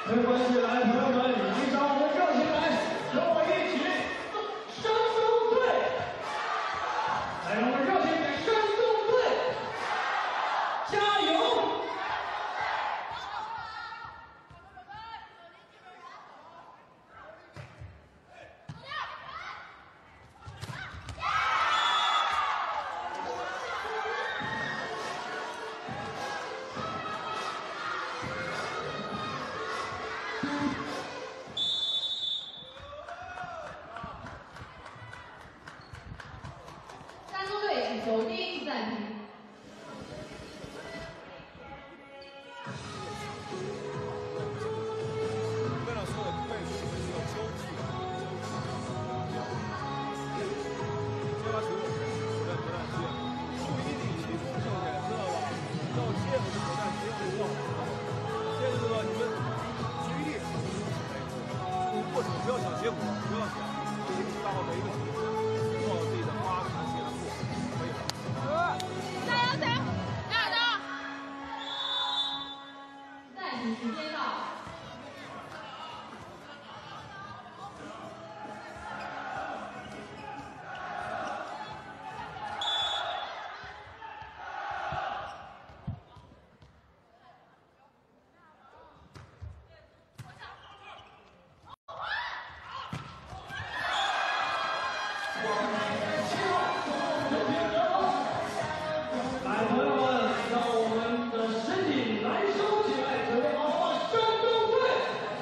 没关系，来，朋友们，你找我们热情来，和我一起山东队！来，我们热情给山东队加油！ 山东队请求第一次暂停。 队长说的对，我们需要交际啊，接发球，不断不断接，注意力集中重点，知道吧？要接不是不断接，我知道。接着这个你们注意力集中起来以后，这个过程不要想结果，不要想，抓好每一个球，做好自己的发球节奏，可以了。 加油加油加油！ 暂停时间到。 来，朋友们，让我们的身体燃烧起来，准备好了吗？山东队！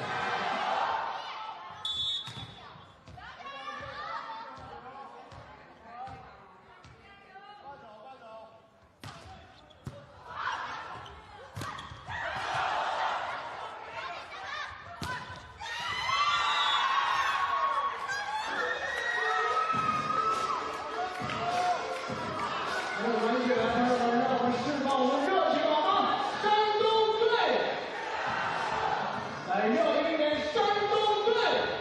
没有关系，来，朋友们，让我们释放我们热情好吗？山东队，来热烈一点，山东队！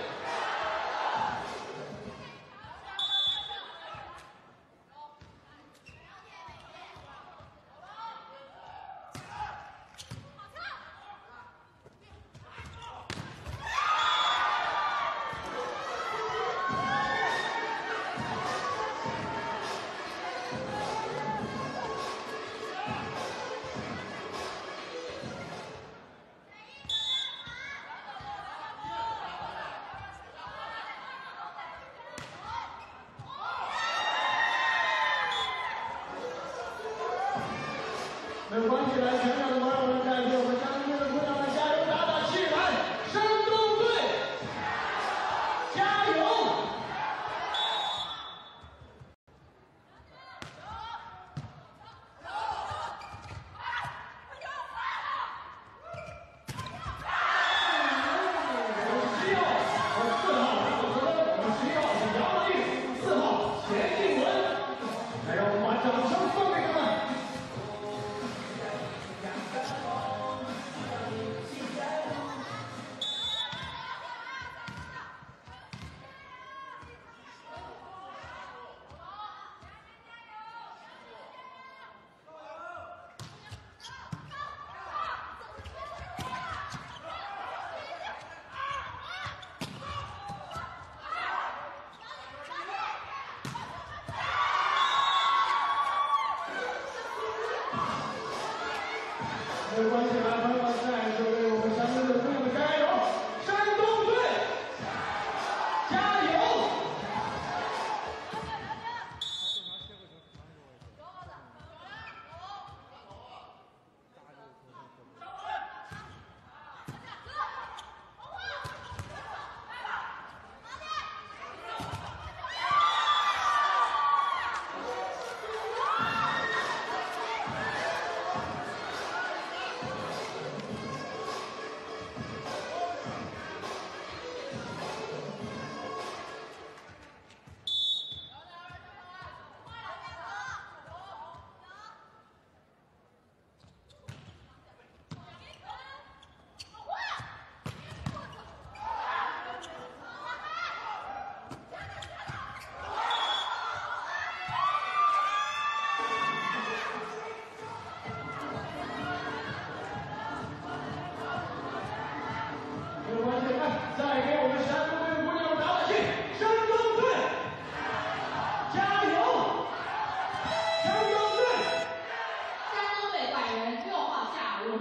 没有关系，来，全场的朋友们，再给我们山东队的姑娘们加油打打气！来，山东队，加油！我们需要我四号杨子温，我们需要杨丽，四号钱静文，来，让我们把掌声送给他们。 没有关系，来，朋友们，再就为我们山东队的姑娘们加油！山东队，加油！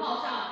号上。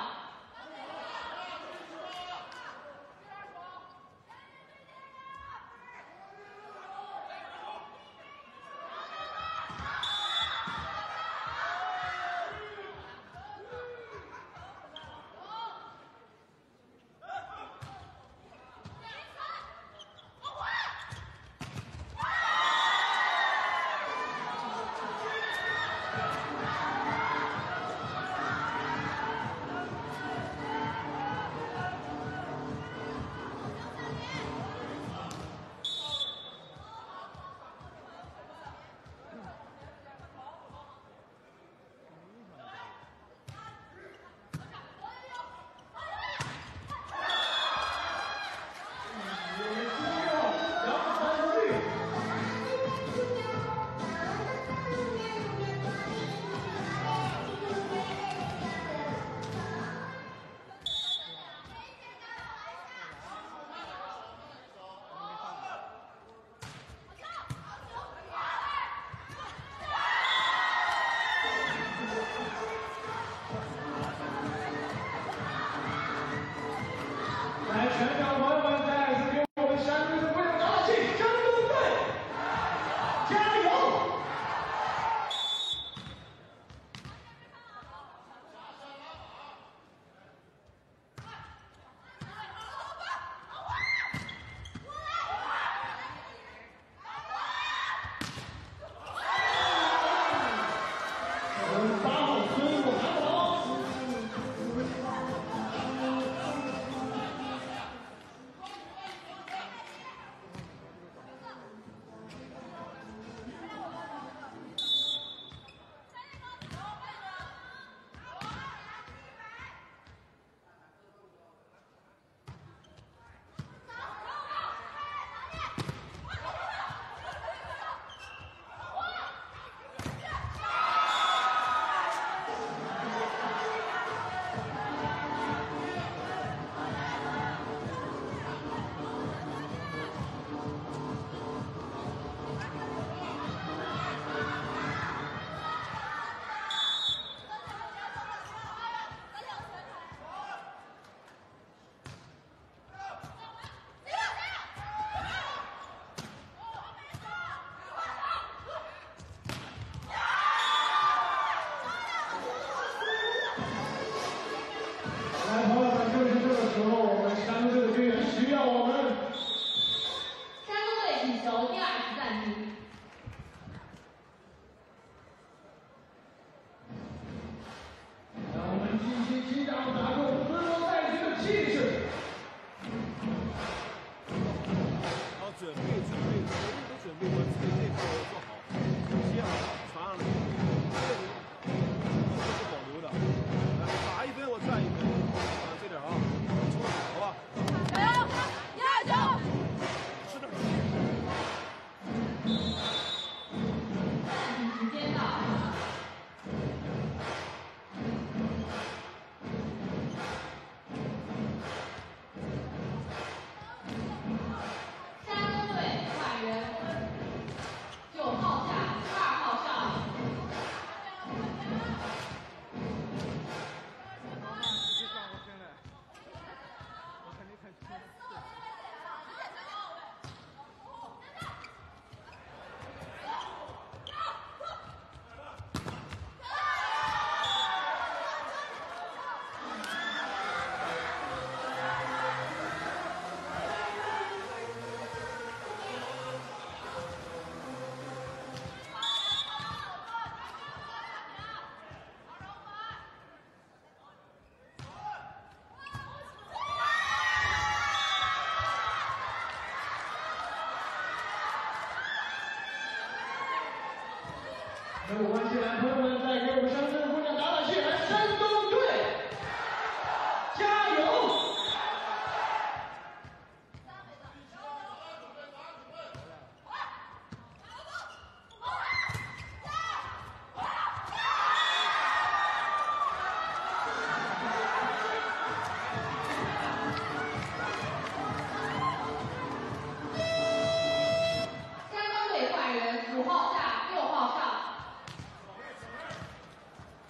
来，全场朋友们，再一次给我们山东队的鼓掌打打气！山东队，加油！我们八号孙武涵宝。 来，朋友们，正是这个时候，我们山东队的队员需要我们。 山东队请求第二次暂停。 让我们继续击掌，打出自我赛局的气势。 然后准备准备，全部都准备，把自己这套做好，接好，传上来，这个都是保留的。来，打一分我赚一分，啊，这点啊，冲了，好吧？ 加油！一二九！ 是的。 暂停时间到。山东队换人，九号下，二号上。 没有关系，来，朋友们，再给我们山东队的鼓掌打打气！来，山东队，加油！ 山东队换人，五号下，六号上。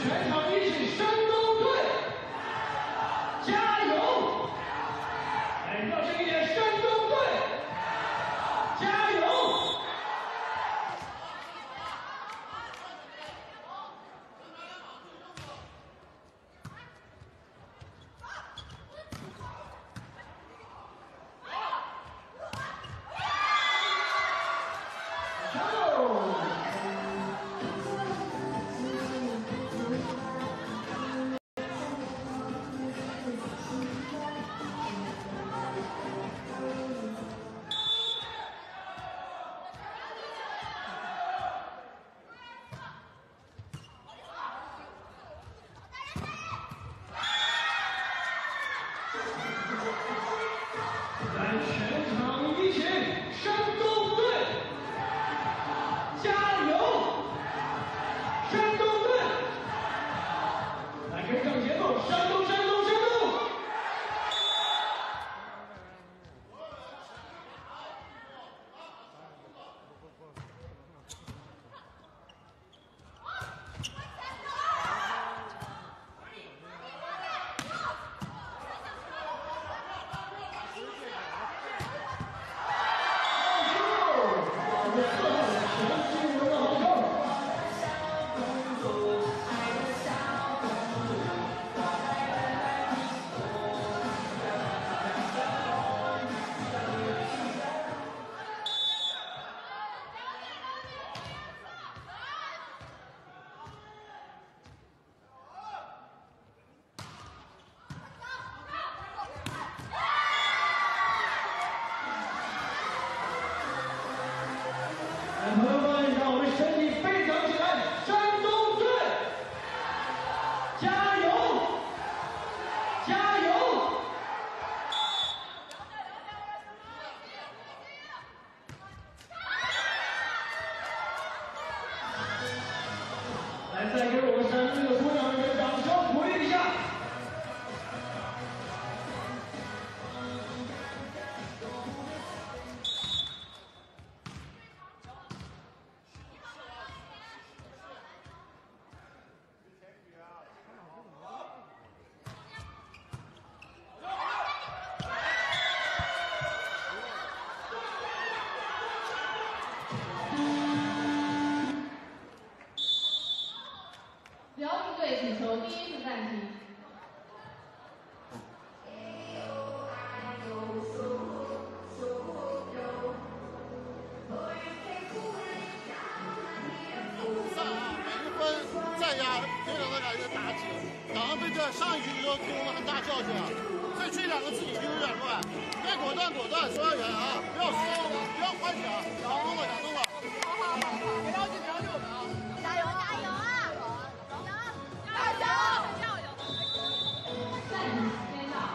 全场一起山东队，加油！来，热情一点，山东队，加油！ 来，全场一起，山东队，加油！山东队，来跟上节奏，山东，山东，山东！朋友们，让我们身体飞腾起来！山东队，加油！加油！来，再给我们山东队的姑娘们一个掌声鼓励一下！ 辽宁队请求第一次暂停。 再压队长的感觉打击，然后被这上一局就给我们很大教训啊！所以这两个自己就有点乱，该果断果断，所有人啊，不要松，不要幻想，想通了想通了。好好好好，别着急别着急，我们啊，加油加油啊！加油加油加油！ 暂停时间到。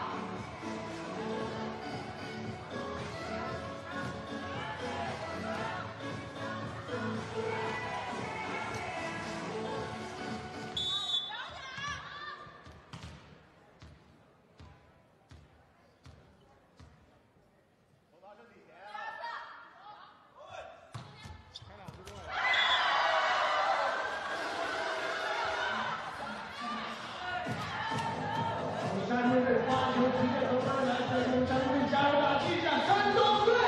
山东队发球直接投篮，来再给山东队加油打气一下，山东队！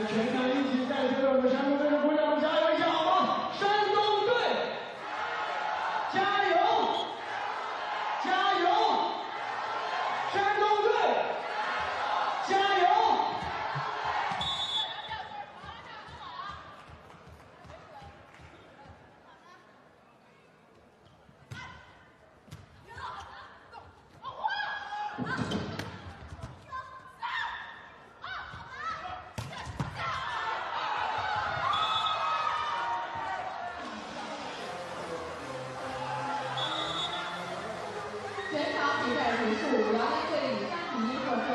来，全场一起在这为我们山东队的姑娘们加油一下好吗？山东队，加油！加油！山东队，加油！ 全场比赛结束，辽宁队以三比一获胜。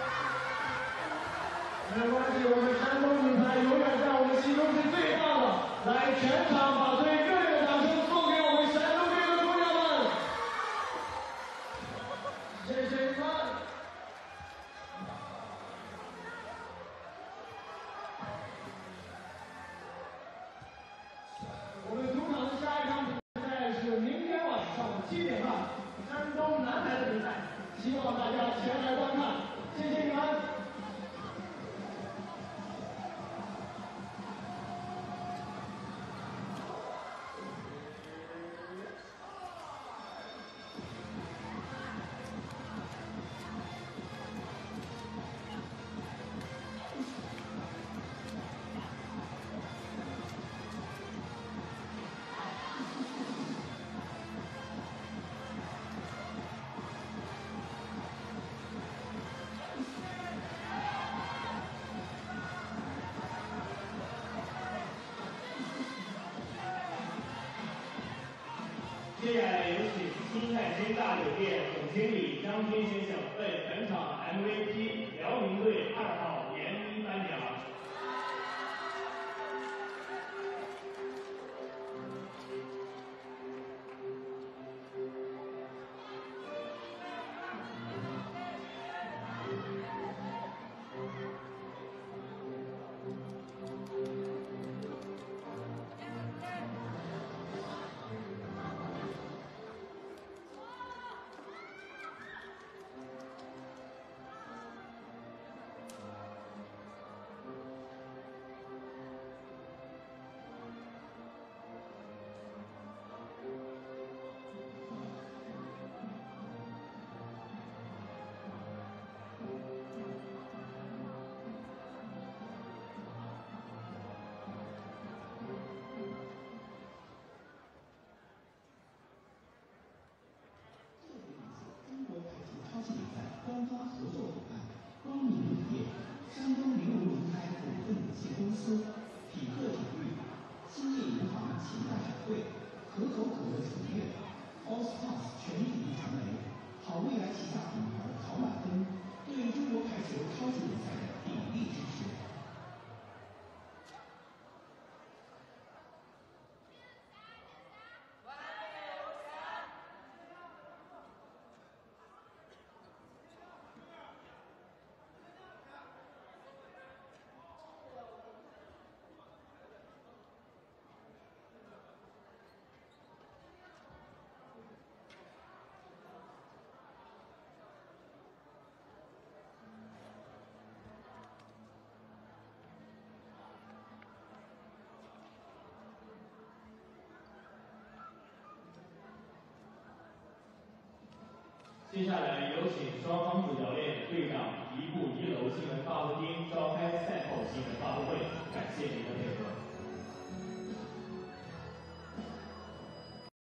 没关系，我们山东女排永远在我们心中是最大的。来，全场把最热烈的掌声送给我们山东队的姑娘们，谢谢你们。我们主场的下一场比赛是明天晚上七点半，山东男排的比赛，希望大家前来观看，谢谢你们。 接下来有请新泰新大酒店总经理张天先生为本场 M V P 辽宁队二号严一颁奖。 官方合作伙伴光明影业、山东云龙轮胎股份有限公司、匹克体育、兴业银行秦大展会、可口可乐酒业、All Stars 全体育传媒、好未来旗下品牌考满分对中国排球超级联赛的鼎力支持。 接下来有请双方主教练、队长移步一楼新闻发布厅召开赛后新闻发布会。